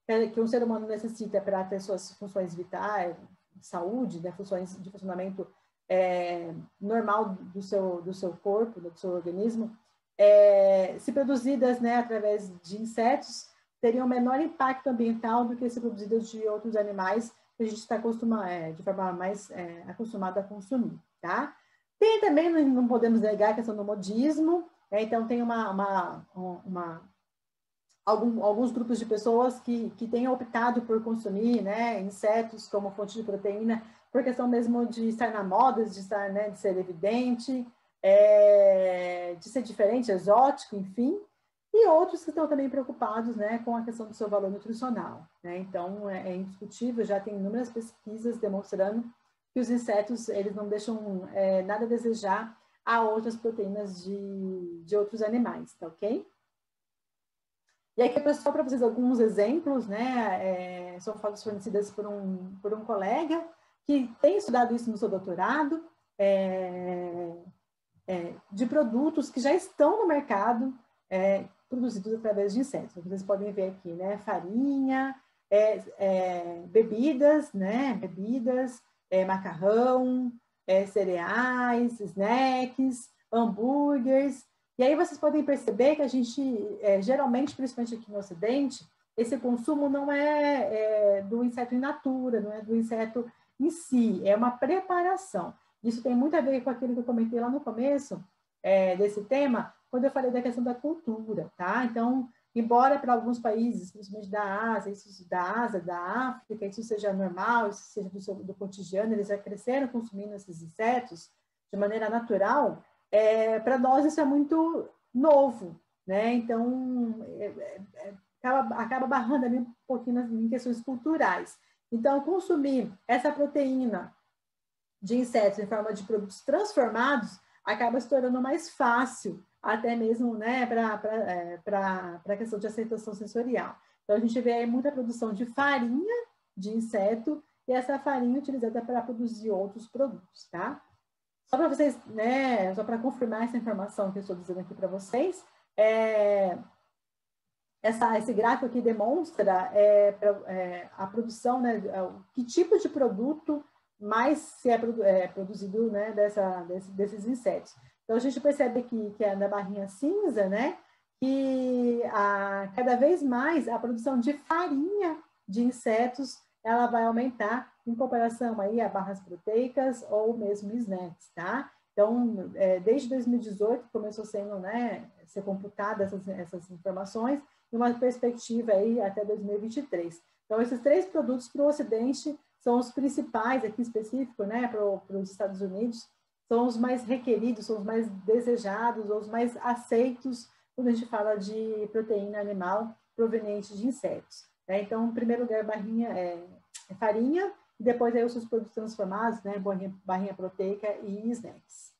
que um ser humano necessita para ter suas funções vitais, saúde, né, funções de funcionamento é, normal do seu, do seu corpo, do seu organismo, é, se produzidas, né, através de insetos, teriam menor impacto ambiental do que se produzidas de outros animais que a gente está acostumado, é, de forma mais é, acostumada a consumir, tá? Tem também, não podemos negar, a questão do modismo, é, então tem uma, uma, uma algum, alguns grupos de pessoas que, que têm optado por consumir, né, insetos como fonte de proteína, por questão mesmo de estar na moda, de estar, né, de ser evidente, é, de ser diferente, exótico, enfim, e outros que estão também preocupados, né, com a questão do seu valor nutricional, né? Então é, é indiscutível, já tem inúmeras pesquisas demonstrando que os insetos eles não deixam é, nada a desejar a outras proteínas de, de outros animais, tá ok? E aqui, pessoal, para vocês alguns exemplos, né, é, são fotos fornecidas por um, por um colega que tem estudado isso no seu doutorado, é, é, de produtos que já estão no mercado, é, produzidos através de insetos. Vocês podem ver aqui, né, farinha, é, é, bebidas, né, bebidas, é, macarrão, é, cereais, snacks, hambúrgueres. E aí vocês podem perceber que a gente, é, geralmente, principalmente aqui no Ocidente, esse consumo não é, é do inseto in natura, não é do inseto em si, é uma preparação. Isso tem muito a ver com aquilo que eu comentei lá no começo é, desse tema, quando eu falei da questão da cultura, tá? Então, embora para alguns países, principalmente da Ásia, isso, da Ásia, da África, isso seja normal, isso seja do, seu, do cotidiano, eles já cresceram consumindo esses insetos de maneira natural, é, para nós isso é muito novo, né? Então, é, é, acaba, acaba barrando ali um pouquinho em questões culturais. Então, consumir essa proteína de insetos em forma de produtos transformados acaba se tornando mais fácil, até mesmo, né, para a questão de aceitação sensorial. Então, a gente vê aí muita produção de farinha de inseto e essa farinha utilizada para produzir outros produtos, tá? Só para vocês, né, só para confirmar essa informação que eu estou dizendo aqui para vocês, é, essa, esse gráfico aqui demonstra é, é, a produção, né, que tipo de produto mais se é, é produzido, né, dessa, desse, desses insetos. Então, a gente percebe aqui que é na barrinha cinza, né, que a, cada vez mais a produção de farinha de insetos ela vai aumentar em comparação aí a barras proteicas ou mesmo snacks, tá? Então, é, desde dois mil e dezoito começou sendo, né, ser computadas essas, essas informações e uma perspectiva aí até dois mil e vinte e três. Então, esses três produtos para o Ocidente são os principais, aqui específico, né, para, para os Estados Unidos, são os mais requeridos, são os mais desejados, os mais aceitos quando a gente fala de proteína animal proveniente de insetos. Né? Então, em primeiro lugar, barrinha, é, é farinha, e depois aí os seus produtos transformados, né, barrinha, barrinha proteica e snacks.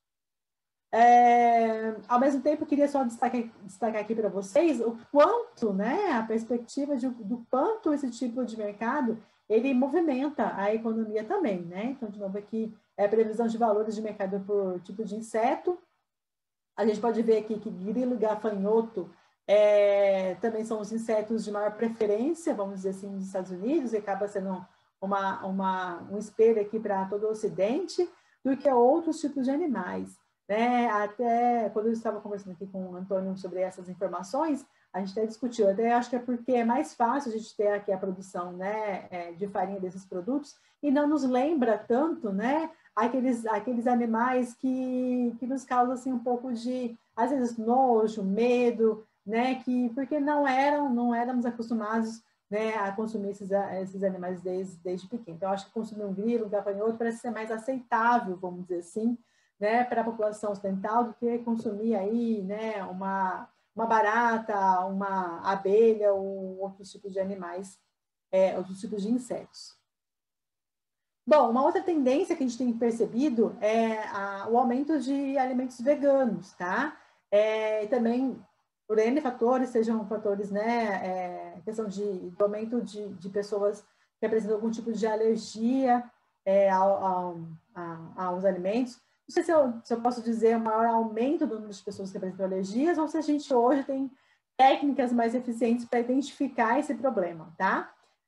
É, ao mesmo tempo, eu queria só destacar, destacar aqui para vocês o quanto, né, a perspectiva de, do quanto esse tipo de mercado ele movimenta a economia também, né? Então, de novo, aqui é a previsão de valores de mercado por tipo de inseto. A gente pode ver aqui que grilo e gafanhoto é, também são os insetos de maior preferência, vamos dizer assim, nos Estados Unidos, e acaba sendo uma, uma, um espelho aqui para todo o Ocidente, do que outros tipos de animais. Né? Até quando eu estava conversando aqui com o Antônio sobre essas informações, a gente até discutiu, até acho que é porque é mais fácil a gente ter aqui a produção, né, de farinha desses produtos e não nos lembra tanto, né, aqueles, aqueles animais que, que nos causam assim, um pouco de, às vezes, nojo, medo, né, que, porque não eram, não éramos acostumados, né, a consumir esses, esses animais desde, desde pequeno. Então, acho que consumir um grilo, um gafanhoto parece ser mais aceitável, vamos dizer assim, né, para a população ocidental do que consumir aí, né, uma uma barata, uma abelha ou outros tipos de animais, é, outros tipos de insetos. Bom, uma outra tendência que a gente tem percebido é a, o aumento de alimentos veganos, tá? É, e também por N fatores, sejam fatores, né, é, questão de, de aumento de, de pessoas que apresentam algum tipo de alergia é, ao, ao, a, aos alimentos. Não sei se eu, se eu posso dizer o maior aumento do número de pessoas que apresentam alergias ou se a gente hoje tem técnicas mais eficientes para identificar esse problema, tá?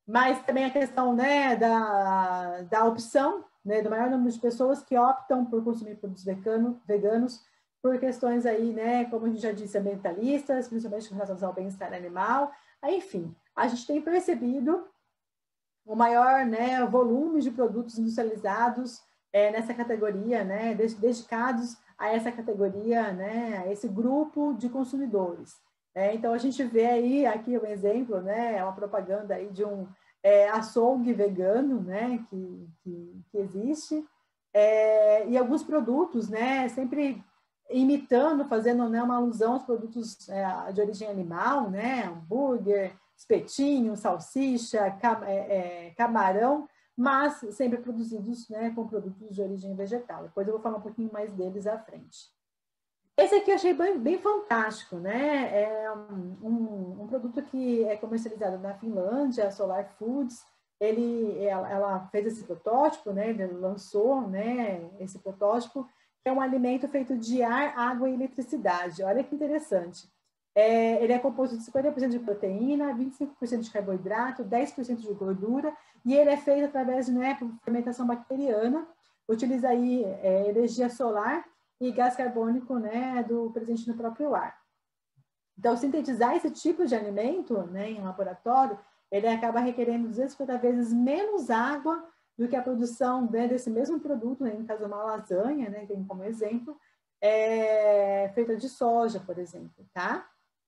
mas também a questão, né, da, da opção, né, do maior número de pessoas que optam por consumir produtos vegano, veganos por questões aí, né, como a gente já disse, ambientalistas, principalmente com relação ao bem-estar animal. Enfim, a gente tem percebido o maior, né, volume de produtos industrializados é, nessa categoria, né, dedicados a essa categoria, né, a esse grupo de consumidores. É, então, a gente vê aí, aqui um exemplo, né, uma propaganda aí de um é, açougue vegano, né, que, que, que existe, é, e alguns produtos, né, sempre imitando, fazendo, né, uma alusão aos produtos é, de origem animal, né, hambúrguer, espetinho, salsicha, cam é, é, camarão, mas sempre produzidos, né, com produtos de origem vegetal. Depois eu vou falar um pouquinho mais deles à frente. Esse aqui eu achei bem, bem fantástico, né? É um, um, um produto que é comercializado na Finlândia, a Solar Foods. Ele, ela, ela fez esse protótipo, né? Ele lançou, né, esse protótipo, que é um alimento feito de ar, água e eletricidade. Olha que interessante. É, ele é composto de cinquenta por cento de proteína, vinte e cinco por cento de carboidrato, dez por cento de gordura, e ele é feito através de, né, fermentação bacteriana. Utiliza aí é, energia solar e gás carbônico, né, do presente no próprio ar. Então, sintetizar esse tipo de alimento, né, em laboratório, ele acaba requerendo duzentas e cinquenta vezes menos água do que a produção, né, desse mesmo produto, né, no caso uma lasanha, né, tem como exemplo, é, feita de soja, por exemplo, tá?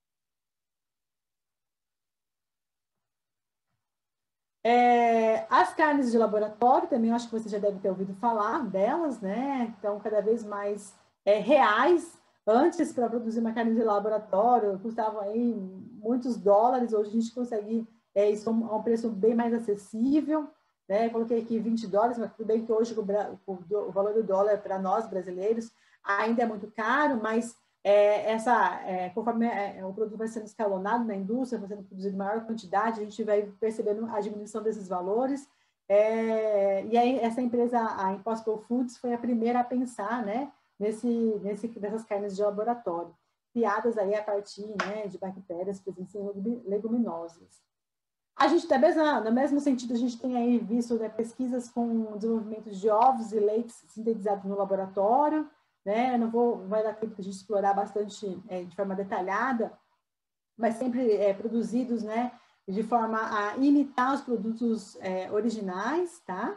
É, as carnes de laboratório, também acho que você já deve ter ouvido falar delas, né? Então, cada vez mais é, reais. Antes, para produzir uma carne de laboratório, custava aí muitos dólares. Hoje a gente consegue é, isso a um preço bem mais acessível. Né? Coloquei aqui vinte dólares, mas tudo bem que hoje o, o, o valor do dólar para nós brasileiros ainda é muito caro, mas é, essa, é, conforme é, o produto vai sendo escalonado na indústria, vai sendo produzido em maior quantidade, a gente vai percebendo a diminuição desses valores. É, e aí essa empresa, a Impossible Foods, foi a primeira a pensar, né, nesse, nesse, nessas carnes de laboratório, criadas aí a partir, né, de bactérias presentes em leguminosas. A gente, até mesmo, no mesmo sentido, a gente tem aí visto, né, pesquisas com desenvolvimento de ovos e leites sintetizados no laboratório, né? Não vou, vai dar tempo de a gente explorar bastante é, de forma detalhada, mas sempre é, produzidos, né, de forma a imitar os produtos é, originais, tá?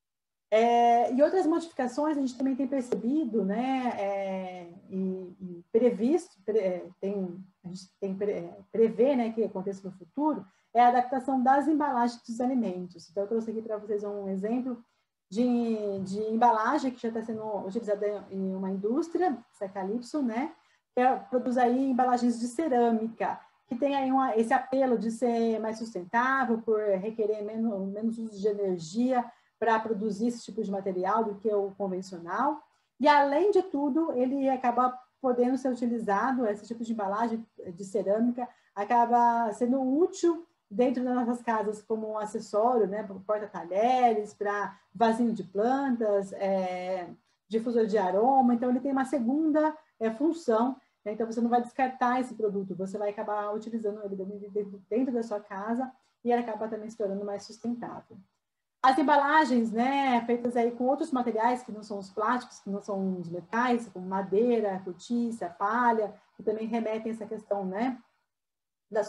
É, e outras modificações a gente também tem percebido, né, é, e, e previsto, pre, tem, a gente tem pre, prevê, né, que aconteça no futuro, é a adaptação das embalagens dos alimentos. Então, eu trouxe aqui para vocês um exemplo de, de embalagem que já está sendo utilizada em uma indústria, que é a Calypso, né, que é, produz aí embalagens de cerâmica, que tem aí uma, esse apelo de ser mais sustentável, por requerer menos, menos uso de energia para produzir esse tipo de material do que o convencional. E, além de tudo, ele acaba podendo ser utilizado, esse tipo de embalagem de cerâmica acaba sendo útil dentro das nossas casas como um acessório, né, para porta-talheres, para vasinho de plantas, é, difusor de aroma. Então, ele tem uma segunda é, função. Né? Então, você não vai descartar esse produto, você vai acabar utilizando ele dentro, dentro da sua casa e ele acaba também se tornando mais sustentável. As embalagens, né, feitas aí com outros materiais que não são os plásticos, que não são os metais, como madeira, cortiça, palha, que também remetem a essa questão, né, da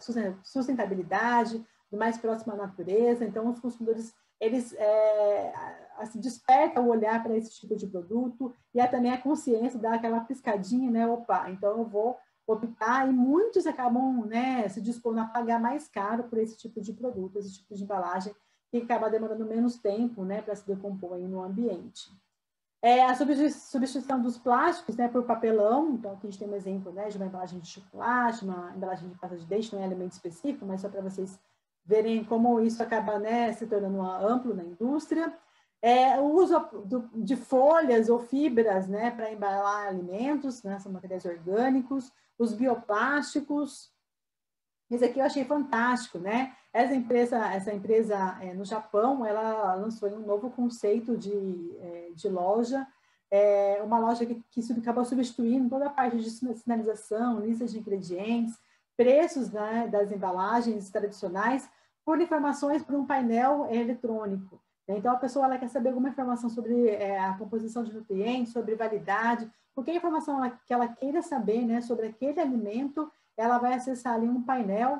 sustentabilidade, do mais próximo à natureza. Então, os consumidores, eles é, assim, despertam o olhar para esse tipo de produto e é também a consciência, dá aquela piscadinha, né, opa, então eu vou optar, e muitos acabam, né, se dispondo a pagar mais caro por esse tipo de produto, esse tipo de embalagem, que acaba demorando menos tempo, né, para se decompor aí no ambiente. É, a substituição dos plásticos, né, por papelão. Então, aqui a gente tem um exemplo, né, de uma embalagem de chocolate, uma embalagem de pasta de dente, não é alimento específico, mas só para vocês verem como isso acaba, né, se tornando amplo na indústria. É, o uso do, de folhas ou fibras, né, para embalar alimentos, né, são materiais orgânicos, os bioplásticos. Esse aqui eu achei fantástico, né? Essa empresa, essa empresa é, no Japão, ela lançou um novo conceito de, é, de loja, é, uma loja que, que acabou substituindo toda a parte de sinalização, lista de ingredientes, preços, né, das embalagens tradicionais, por informações por um painel eletrônico. Então, a pessoa ela quer saber alguma informação sobre é, a composição de nutrientes, sobre validade, qualquer informação que ela queira saber, né, sobre aquele alimento, ela vai acessar ali um painel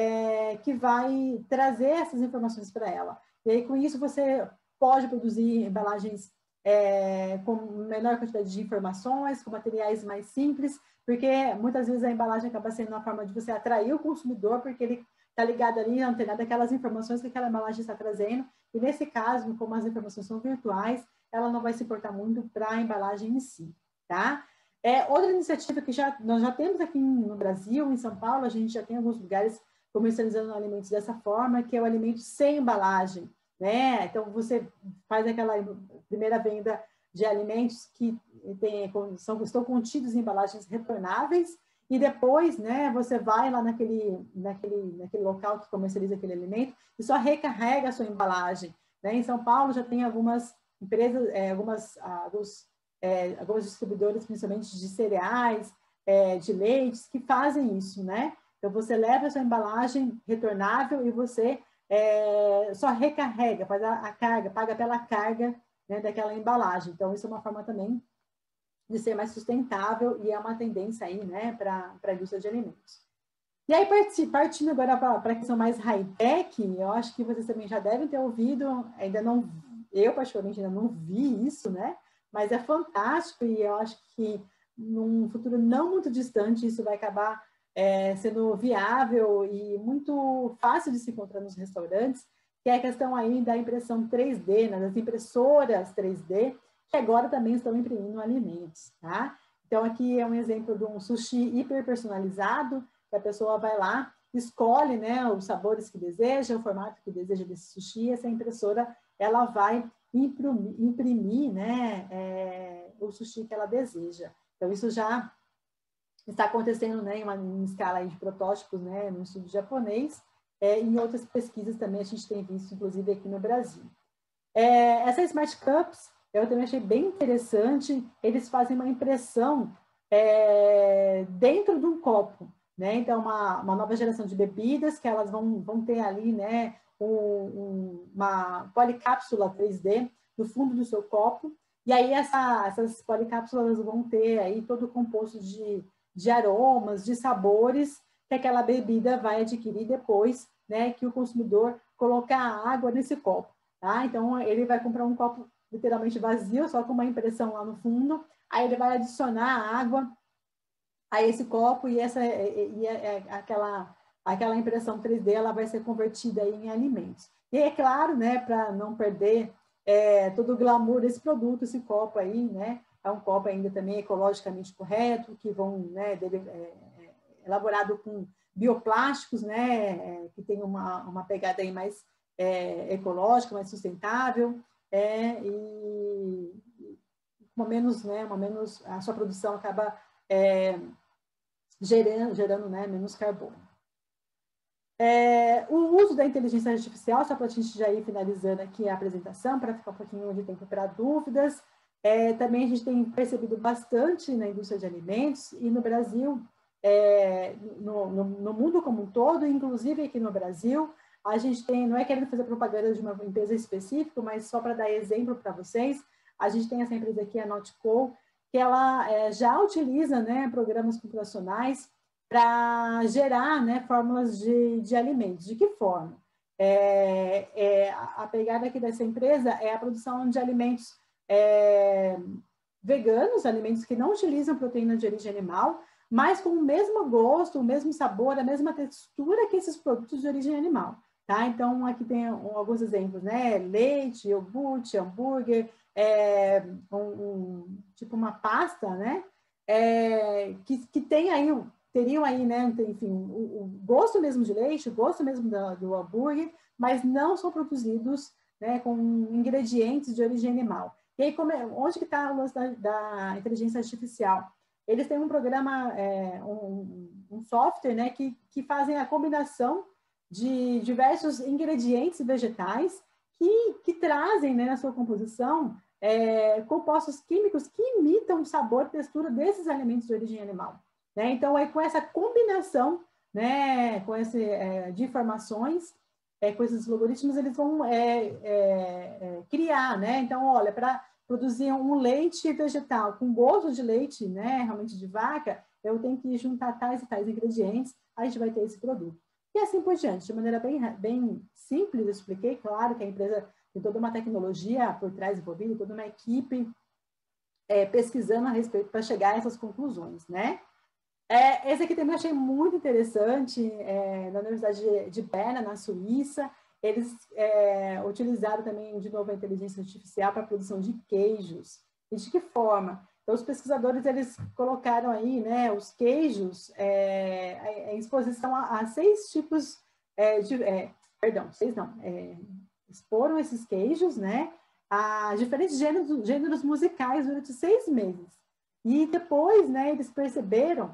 é, que vai trazer essas informações para ela. E aí, com isso, você pode produzir embalagens é, com menor quantidade de informações, com materiais mais simples, porque muitas vezes a embalagem acaba sendo uma forma de você atrair o consumidor, porque ele está ligado ali, antenado aquelas informações que aquela embalagem está trazendo, e nesse caso, como as informações são virtuais, ela não vai se importar muito para a embalagem em si, tá? É, outra iniciativa que já, nós já temos aqui no Brasil, em São Paulo, a gente já tem alguns lugares comercializando alimentos dessa forma, que é o alimento sem embalagem, né? Então, você faz aquela primeira venda de alimentos que tem, são, estão contidos em embalagens retornáveis, e depois, né, você vai lá naquele, naquele, naquele local que comercializa aquele alimento e só recarrega a sua embalagem, né? Em São Paulo já tem algumas empresas, é, algumas, alguns, é, alguns distribuidores, principalmente de cereais, é, de leites, que fazem isso, né? Então, você leva a sua embalagem retornável e você é, só recarrega, faz a, a carga, paga pela carga, né, daquela embalagem. Então, isso é uma forma também de ser mais sustentável e é uma tendência aí, né, para a indústria de alimentos. E aí, partindo agora para a questão mais high-tech, eu acho que vocês também já devem ter ouvido, ainda não, eu particularmente ainda não vi isso, né, mas é fantástico e eu acho que num futuro não muito distante isso vai acabar é, sendo viável e muito fácil de se encontrar nos restaurantes, que é a questão aí da impressão três D, né, das impressoras três D, que agora também estão imprimindo alimentos, tá? Então, aqui é um exemplo de um sushi hiper personalizado, que a pessoa vai lá, escolhe, né, os sabores que deseja, o formato que deseja desse sushi, e essa impressora, ela vai imprimir, imprimir né, é, o sushi que ela deseja. Então, isso já está acontecendo, né, em uma em escala aí de protótipos, né, no estudo japonês, é, em outras pesquisas também a gente tem visto, inclusive aqui no Brasil. É, essa Smart Cups, eu também achei bem interessante, eles fazem uma impressão é, dentro de um copo, né? Então, uma, uma nova geração de bebidas que elas vão, vão ter ali, né, um, um, uma policápsula três D no fundo do seu copo, e aí essa, essas policápsulas vão ter aí todo o composto de, de aromas, de sabores que aquela bebida vai adquirir depois, né, que o consumidor colocar a água nesse copo, tá? Então, ele vai comprar um copo literalmente vazio, só com uma impressão lá no fundo, aí ele vai adicionar a água a esse copo e, essa, e, e, e aquela, aquela impressão três D ela vai ser convertida aí em alimentos. E é claro, né, para não perder é, todo o glamour desse produto, esse copo aí, né, é um copo ainda também ecologicamente correto, que vão, né, dele, é, é, elaborado com bioplásticos, né, é, que tem uma, uma pegada aí mais é, ecológica, mais sustentável, é, e uma menos, né, uma menos, a sua produção acaba é, gerando, gerando né, menos carbono. É, o uso da inteligência artificial, só para a gente já ir finalizando aqui a apresentação, para ficar um pouquinho de tempo para dúvidas, é, também a gente tem percebido bastante na indústria de alimentos e no Brasil, é, no, no, no mundo como um todo, inclusive aqui no Brasil, a gente tem, não é querendo fazer propaganda de uma empresa específica, mas só para dar exemplo para vocês, a gente tem essa empresa aqui, a Notco, que ela é, já utiliza, né, programas computacionais para gerar, né, fórmulas de, de alimentos. De que forma? É, é, a pegada aqui dessa empresa é a produção de alimentos é, veganos, alimentos que não utilizam proteína de origem animal, mas com o mesmo gosto, o mesmo sabor, a mesma textura que esses produtos de origem animal. Tá? Então, aqui tem alguns exemplos, né? Leite, iogurte, hambúrguer, é, um, um, tipo uma pasta, né? É, que, que tem aí, teriam aí, né? Enfim, o, o gosto mesmo de leite, o gosto mesmo do, do hambúrguer, mas não são produzidos, né, com ingredientes de origem animal. E aí, como é, onde que está o lance da, da inteligência artificial? Eles têm um programa, é, um, um software, né, que, que fazem a combinação de diversos ingredientes vegetais que, que trazem, né, na sua composição é, compostos químicos que imitam o sabor e textura desses alimentos de origem animal. Né? Então, é com essa combinação, né, com esse, é, de informações é, com esses algoritmos, eles vão é, é, é, criar, né? Então, olha, para produzir um leite vegetal com gosto de leite, né, realmente de vaca, eu tenho que juntar tais e tais ingredientes, a gente vai ter esse produto. E assim por diante, de maneira bem, bem simples, eu expliquei, claro que a empresa tem toda uma tecnologia por trás envolvida, toda uma equipe é, pesquisando a respeito para chegar a essas conclusões, né? É, esse aqui também eu achei muito interessante, é, na Universidade de, de Berna, na Suíça, eles é, utilizaram também, de novo, a inteligência artificial para a produção de queijos. E de que forma? Então, os pesquisadores, eles colocaram aí, né, os queijos é, em exposição a, a seis tipos é, de... É, perdão, seis não. É, exporam esses queijos, né, a diferentes gêneros, gêneros musicais durante seis meses. E depois, né, eles perceberam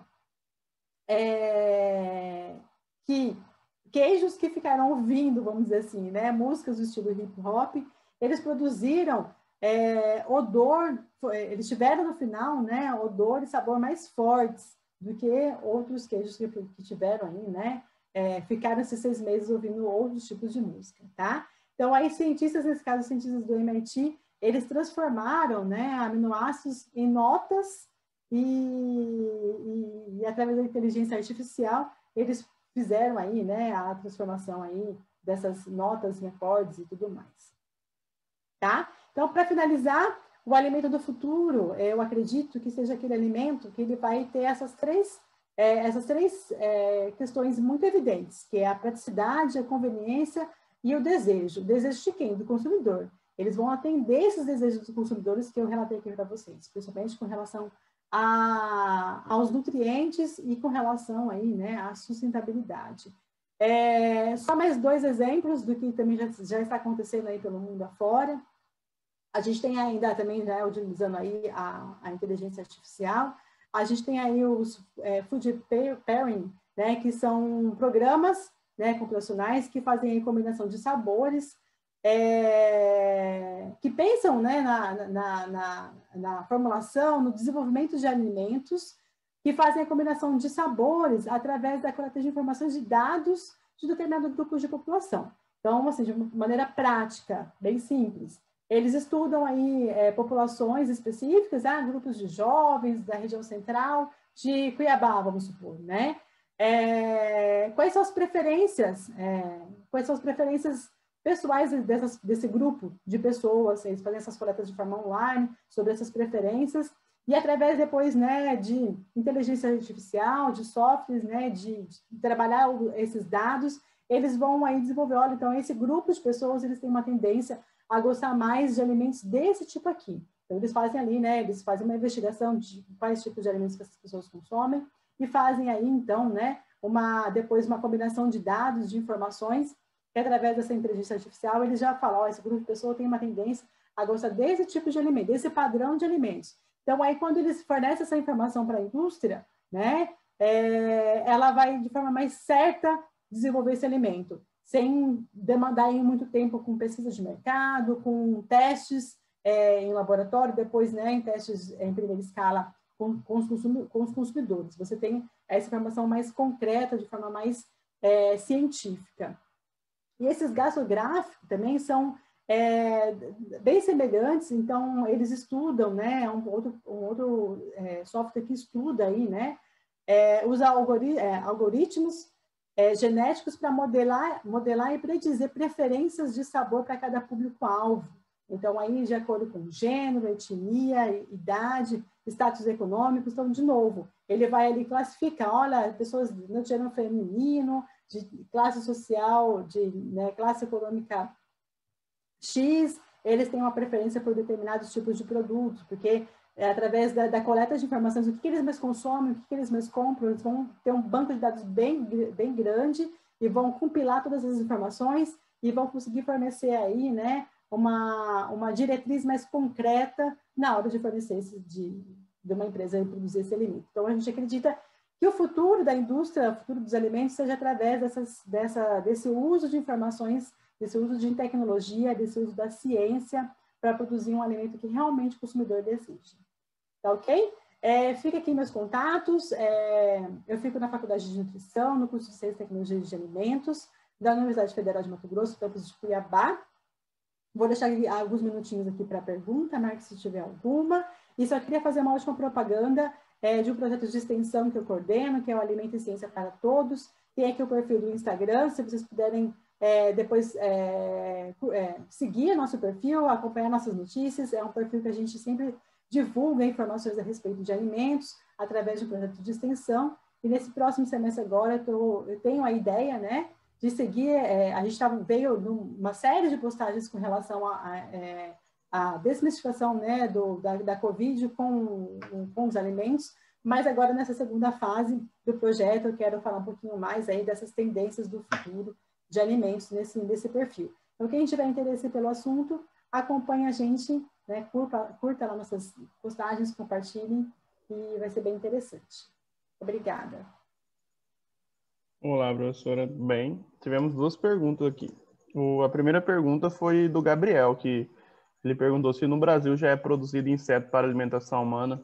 é, que queijos que ficaram ouvindo, vamos dizer assim, né, músicas do estilo hip hop, eles produziram é, odor, eles tiveram no final, né, odor e sabor mais fortes do que outros queijos que, que tiveram aí, né, é, ficaram esses seis meses ouvindo outros tipos de música, tá? Então, aí, cientistas, nesse caso, cientistas do M I T, eles transformaram, né, aminoácidos em notas e, e, e através da inteligência artificial, eles fizeram aí, né, a transformação aí dessas notas em acordes e tudo mais. Tá? Então, para finalizar, o alimento do futuro, eu acredito que seja aquele alimento que ele vai ter essas três, é, essas três é, questões muito evidentes, que é a praticidade, a conveniência e o desejo. O desejo de quem? Do consumidor. Eles vão atender esses desejos dos consumidores que eu relatei aqui para vocês, principalmente com relação a, aos nutrientes e com relação aí, né, à sustentabilidade. É, só mais dois exemplos do que também já, já está acontecendo aí pelo mundo afora. A gente tem ainda também, já utilizando aí a, a inteligência artificial, a gente tem aí os é, food pairing, né, que são programas, né, computacionais que fazem a combinação de sabores, é, que pensam, né, na, na, na, na formulação, no desenvolvimento de alimentos, que fazem a combinação de sabores através da coleta de informações de dados de determinado grupo de população. Então, assim, de maneira prática, bem simples. Eles estudam aí é, populações específicas, ah, grupos de jovens da região central de Cuiabá, vamos supor, né? É, quais são as preferências, é, quais são as preferências pessoais dessas, desse grupo de pessoas? Eles fazem essas coletas de forma online sobre essas preferências e através depois, né, de inteligência artificial, de softwares, né, de, de trabalhar esses dados, eles vão aí desenvolver, olha, então esse grupo de pessoas, eles têm uma tendência a gostar mais de alimentos desse tipo aqui. Então, eles fazem ali, né, eles fazem uma investigação de quais tipos de alimentos que as pessoas consomem e fazem aí, então, né, uma, depois uma combinação de dados, de informações, que através dessa inteligência artificial, eles já falam, ó, esse grupo de pessoas tem uma tendência a gostar desse tipo de alimento, desse padrão de alimentos. Então, aí, quando eles fornecem essa informação para a indústria, né, é, ela vai, de forma mais certa, desenvolver esse alimento, sem demandar aí muito tempo com pesquisa de mercado, com testes é, em laboratório, depois, né, em testes em primeira escala com, com, os, com os consumidores. Você tem essa informação mais concreta, de forma mais é, científica. E esses gastográficos também são é, bem semelhantes, então eles estudam, né, um outro, um outro é, software que estuda aí, né, é, usa algori é, algoritmos é, genéticos para modelar, modelar e predizer preferências de sabor para cada público-alvo. Então, aí, de acordo com gênero, etnia, idade, status econômico, então, de novo, ele vai ali classificar, olha, pessoas no gênero feminino, de classe social, de né, classe econômica X, eles têm uma preferência por determinados tipos de produtos, porque é, através da, da coleta de informações, o que, que eles mais consomem, o que, que eles mais compram, eles vão ter um banco de dados bem, bem grande e vão compilar todas as informações e vão conseguir fornecer aí, né, uma, uma diretriz mais concreta na hora de fornecer esse, de, de uma empresa e produzir esse alimento. Então, a gente acredita que o futuro da indústria, o futuro dos alimentos, seja através dessas, dessa, desse uso de informações, desse uso de tecnologia, desse uso da ciência para produzir um alimento que realmente o consumidor deseja. Tá ok? É, fica aqui meus contatos. É, eu fico na Faculdade de Nutrição, no curso de Ciência e Tecnologia de Alimentos, da Universidade Federal de Mato Grosso, campus de Cuiabá. Vou deixar alguns minutinhos aqui para pergunta, marque se tiver alguma. E só queria fazer uma última propaganda é, de um projeto de extensão que eu coordeno, que é o Alimento e Ciência para Todos. Tem aqui o perfil do Instagram, se vocês puderem é, depois é, é, seguir nosso perfil, acompanhar nossas notícias. É um perfil que a gente sempre divulga informações a respeito de alimentos através de um projeto de extensão. E nesse próximo semestre agora, eu, tô, eu tenho a ideia, né, de seguir, é, a gente tá, veio numa série de postagens com relação a, a, é, a desmistificação, né, do, da, da Covid com, com os alimentos, mas agora nessa segunda fase do projeto eu quero falar um pouquinho mais aí dessas tendências do futuro de alimentos nesse, nesse perfil. Então, quem tiver interesse pelo assunto, acompanhe a gente, né, curta, curta lá nossas postagens, compartilhem, e vai ser bem interessante. Obrigada. Olá, professora. Bem, tivemos duas perguntas aqui. O, a primeira pergunta foi do Gabriel, que ele perguntou se no Brasil já é produzido inseto para alimentação humana.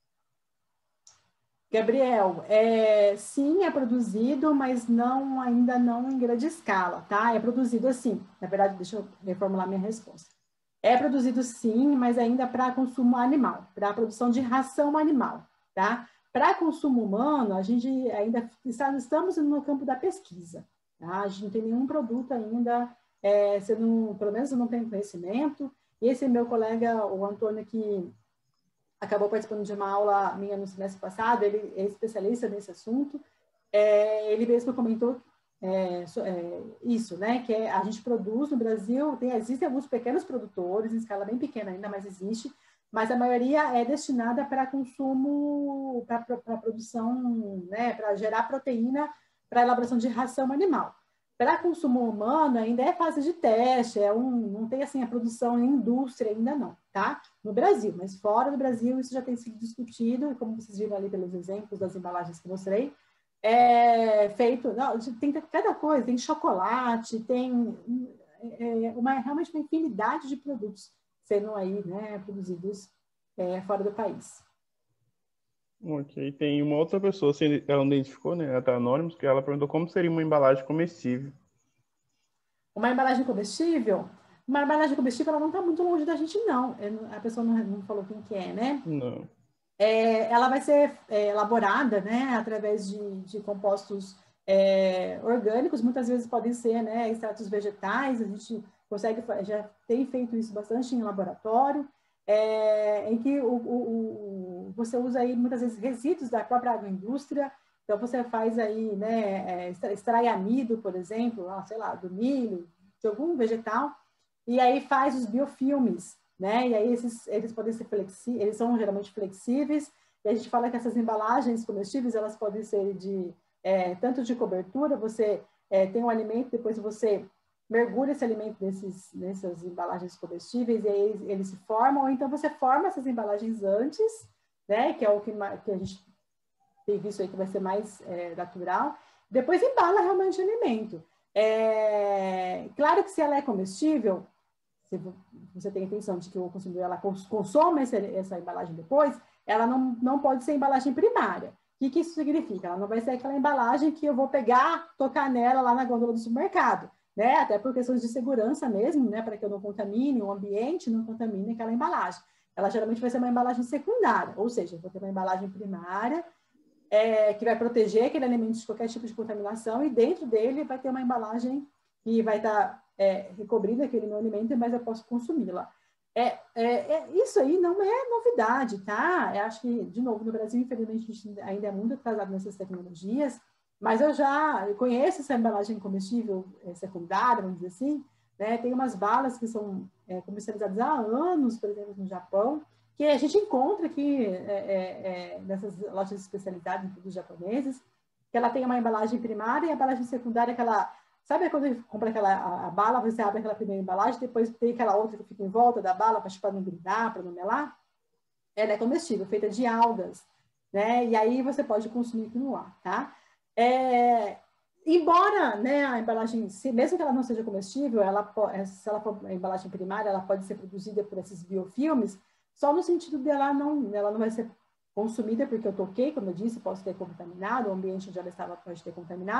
Gabriel, é, sim, é produzido, mas não, ainda não em grande escala, tá? É produzido assim. Na verdade, deixa eu reformular minha resposta. É produzido sim, mas ainda para consumo animal, para a produção de ração animal, tá? Para consumo humano, a gente ainda está, estamos no campo da pesquisa, tá? A gente não tem nenhum produto ainda, é, você não, pelo menos eu não tenho conhecimento. E esse meu colega, o Antônio, que acabou participando de uma aula minha no semestre passado, ele é especialista nesse assunto, é, ele mesmo comentou é, é, isso, né, que é, a gente produz no Brasil, tem, existem alguns pequenos produtores, em escala bem pequena ainda, mas existe, mas a maioria é destinada para consumo, para produção, né, para gerar proteína para elaboração de ração animal. Para consumo humano, ainda é fase de teste, é um, não tem assim a produção em indústria ainda não, tá? No Brasil, mas fora do Brasil isso já tem sido discutido, e como vocês viram ali pelos exemplos das embalagens que eu mostrei, é feito, não, tem cada coisa, tem chocolate, tem é, uma, realmente uma infinidade de produtos sendo aí, né, produzidos é, fora do país. Ok, tem uma outra pessoa, ela não identificou, né, ela está anônima, que ela perguntou como seria uma embalagem comestível. Uma embalagem comestível? Uma embalagem comestível, ela não está muito longe da gente, não. A pessoa não, não falou quem que é, né? Não. É, ela vai ser é, elaborada, né, através de, de compostos é, orgânicos, muitas vezes podem ser, né, extratos vegetais, a gente consegue, já tem feito isso bastante em laboratório, é, em que o, o, o, você usa aí muitas vezes resíduos da própria agroindústria, então você faz aí, né, extrai amido, por exemplo, sei lá, do milho, de algum vegetal, e aí faz os biofilmes, né? E aí esses, eles podem ser flexíveis, eles são geralmente flexíveis, e a gente fala que essas embalagens comestíveis, elas podem ser de, é, tanto de cobertura, você é, tem um alimento, depois você mergulha esse alimento nesses, nessas embalagens comestíveis, e aí eles, eles se formam, ou então você forma essas embalagens antes, né? Que é o que, que a gente tem visto aí que vai ser mais é, natural, depois embala realmente o alimento. É, claro que se ela é comestível, se você tem a intenção de que o consumidor ela consome essa, essa embalagem depois, ela não, não pode ser embalagem primária. O que, que isso significa? Ela não vai ser aquela embalagem que eu vou pegar, tocar nela lá na gôndola do supermercado, né? Até por questões de segurança mesmo, né? Para que eu não contamine o ambiente, não contamine aquela embalagem. Ela geralmente vai ser uma embalagem secundária, ou seja, eu vou ter uma embalagem primária é, que vai proteger aquele alimento de qualquer tipo de contaminação, e dentro dele vai ter uma embalagem que vai estar é, recobrindo aquele meu alimento, mas eu posso consumi-la. É, é, é, isso aí não é novidade, tá? Eu acho que, de novo, no Brasil, infelizmente, a gente ainda é muito atrasado nessas tecnologias, mas eu já conheço essa embalagem comestível é, secundária, vamos dizer assim, né? Tem umas balas que são é, comercializadas há anos, por exemplo, no Japão, que a gente encontra aqui é, é, nessas lojas especializadas em produtos japoneses, que ela tem uma embalagem primária e a embalagem secundária que ela... Sabe quando você compra aquela a, a bala, você abre aquela primeira embalagem, depois tem aquela outra que fica em volta da bala para não grudar, para não melar? Ela é comestível, feita de algas, né? E aí você pode consumir aqui no ar, tá? É, embora, né, a embalagem, se, mesmo que ela não seja comestível, ela, se ela for a embalagem primária, ela pode ser produzida por esses biofilmes, só no sentido dela não, ela não vai ser consumida porque eu toquei, como eu disse, posso ter contaminado, o ambiente onde ela estava pode ter contaminado,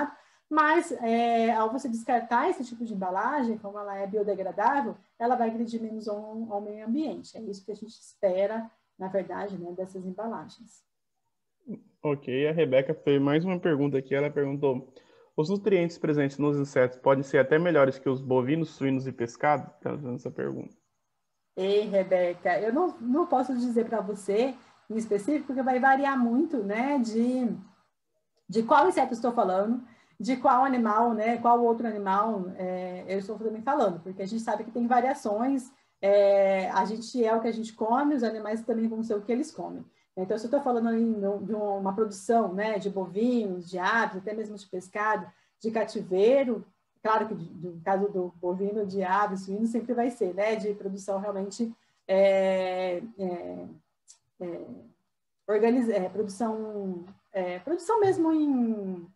mas é, ao você descartar esse tipo de embalagem, como ela é biodegradável, ela vai agredir menos ao, ao meio ambiente. É isso que a gente espera, na verdade, né, dessas embalagens. Ok, a Rebeca fez mais uma pergunta aqui. Ela perguntou: os nutrientes presentes nos insetos podem ser até melhores que os bovinos, suínos e pescado? Está fazendo essa pergunta. Ei, Rebeca, eu não, não posso dizer para você em específico, porque vai variar muito, né, de, de qual inseto estou falando, de qual animal, né, qual outro animal é, eu estou também falando, porque a gente sabe que tem variações, é, a gente é o que a gente come, os animais também vão ser o que eles comem. Então, se eu estou falando ali de uma produção, né, de bovinos, de aves, até mesmo de pescado, de cativeiro, claro que no caso do bovino, de aves, suíno, sempre vai ser, né, de produção realmente é, é, é, organiz... é, produção, é, produção mesmo em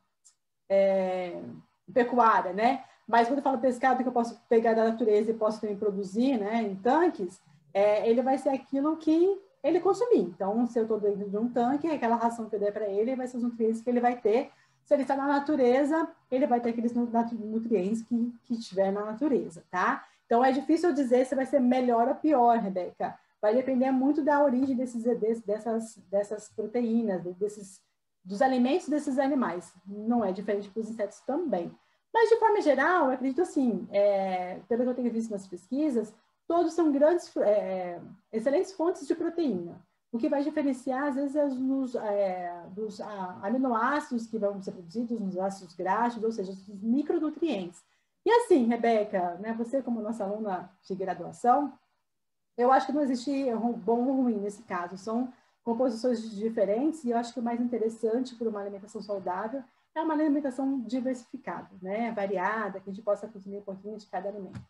é, pecuária, né? Mas quando eu falo pescado que eu posso pegar da natureza e posso também produzir, né, em tanques, é, ele vai ser aquilo que ele consumir. Então, se eu estou dentro de um tanque, aquela ração que eu der para ele vai ser os nutrientes que ele vai ter. Se ele está na natureza, ele vai ter aqueles nutrientes que, que tiver na natureza, tá? Então, é difícil dizer se vai ser melhor ou pior, Rebeca. Vai depender muito da origem desses, dessas, dessas proteínas, desses, dos alimentos desses animais. Não é diferente para os insetos também. Mas, de forma geral, eu acredito assim, é, pelo que eu tenho visto nas pesquisas, todos são grandes, é, excelentes fontes de proteína. O que vai diferenciar, às vezes, é os é, dos a, aminoácidos que vão ser produzidos, nos ácidos graxos, ou seja, os micronutrientes. E assim, Rebeca, né, você como nossa aluna de graduação, eu acho que não existe bom ou ruim nesse caso. São composições diferentes e eu acho que o mais interessante para uma alimentação saudável é uma alimentação diversificada, né, variada, que a gente possa consumir um pouquinho de cada alimento.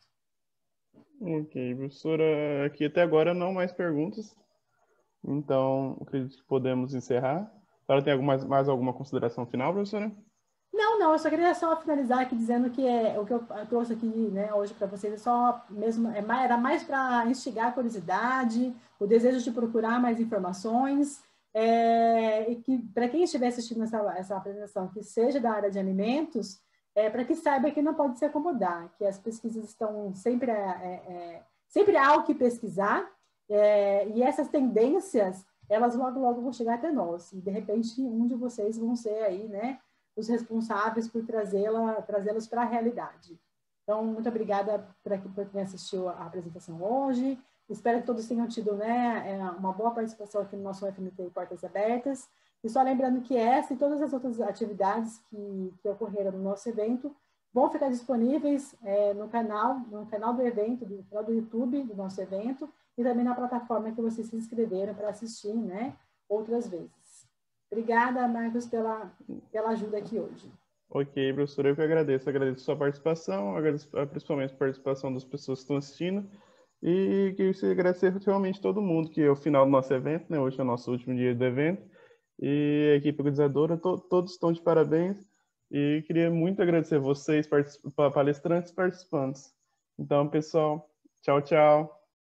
Ok, professora, aqui até agora não mais perguntas, então acredito que podemos encerrar. A senhora tem alguma, mais alguma consideração final, professora? Não, não, eu só queria só finalizar aqui dizendo que é, o que eu trouxe aqui, né, hoje para vocês é só mesmo, é, era mais para instigar a curiosidade, o desejo de procurar mais informações, é, e que para quem estiver assistindo essa, essa apresentação, que seja da área de alimentos, é, para que saiba que não pode se acomodar, que as pesquisas estão sempre, é, é, sempre há o que pesquisar, é, e essas tendências, elas logo, logo vão chegar até nós, e de repente um de vocês vão ser aí, né, os responsáveis por trazê-la, trazê-los para a realidade. Então, muito obrigada por, aqui, por quem assistiu a apresentação hoje. Espero que todos tenham tido, né, uma boa participação aqui no nosso U F M T Portas Abertas. E só lembrando que essa e todas as outras atividades que, que ocorreram no nosso evento vão ficar disponíveis é, no canal, no canal do evento, no canal do YouTube do nosso evento, e também na plataforma que vocês se inscreveram para assistir, né, outras vezes. Obrigada, Marcos, pela, pela ajuda aqui hoje. Ok, professora, eu que agradeço. Agradeço a sua participação, agradeço principalmente a participação das pessoas que estão assistindo e que se agradecer realmente todo mundo, que é o final do nosso evento, né? Hoje é o nosso último dia do evento. E a equipe organizadora, to todos estão de parabéns. E queria muito agradecer vocês, palestrantes e participantes. Então, pessoal, tchau, tchau.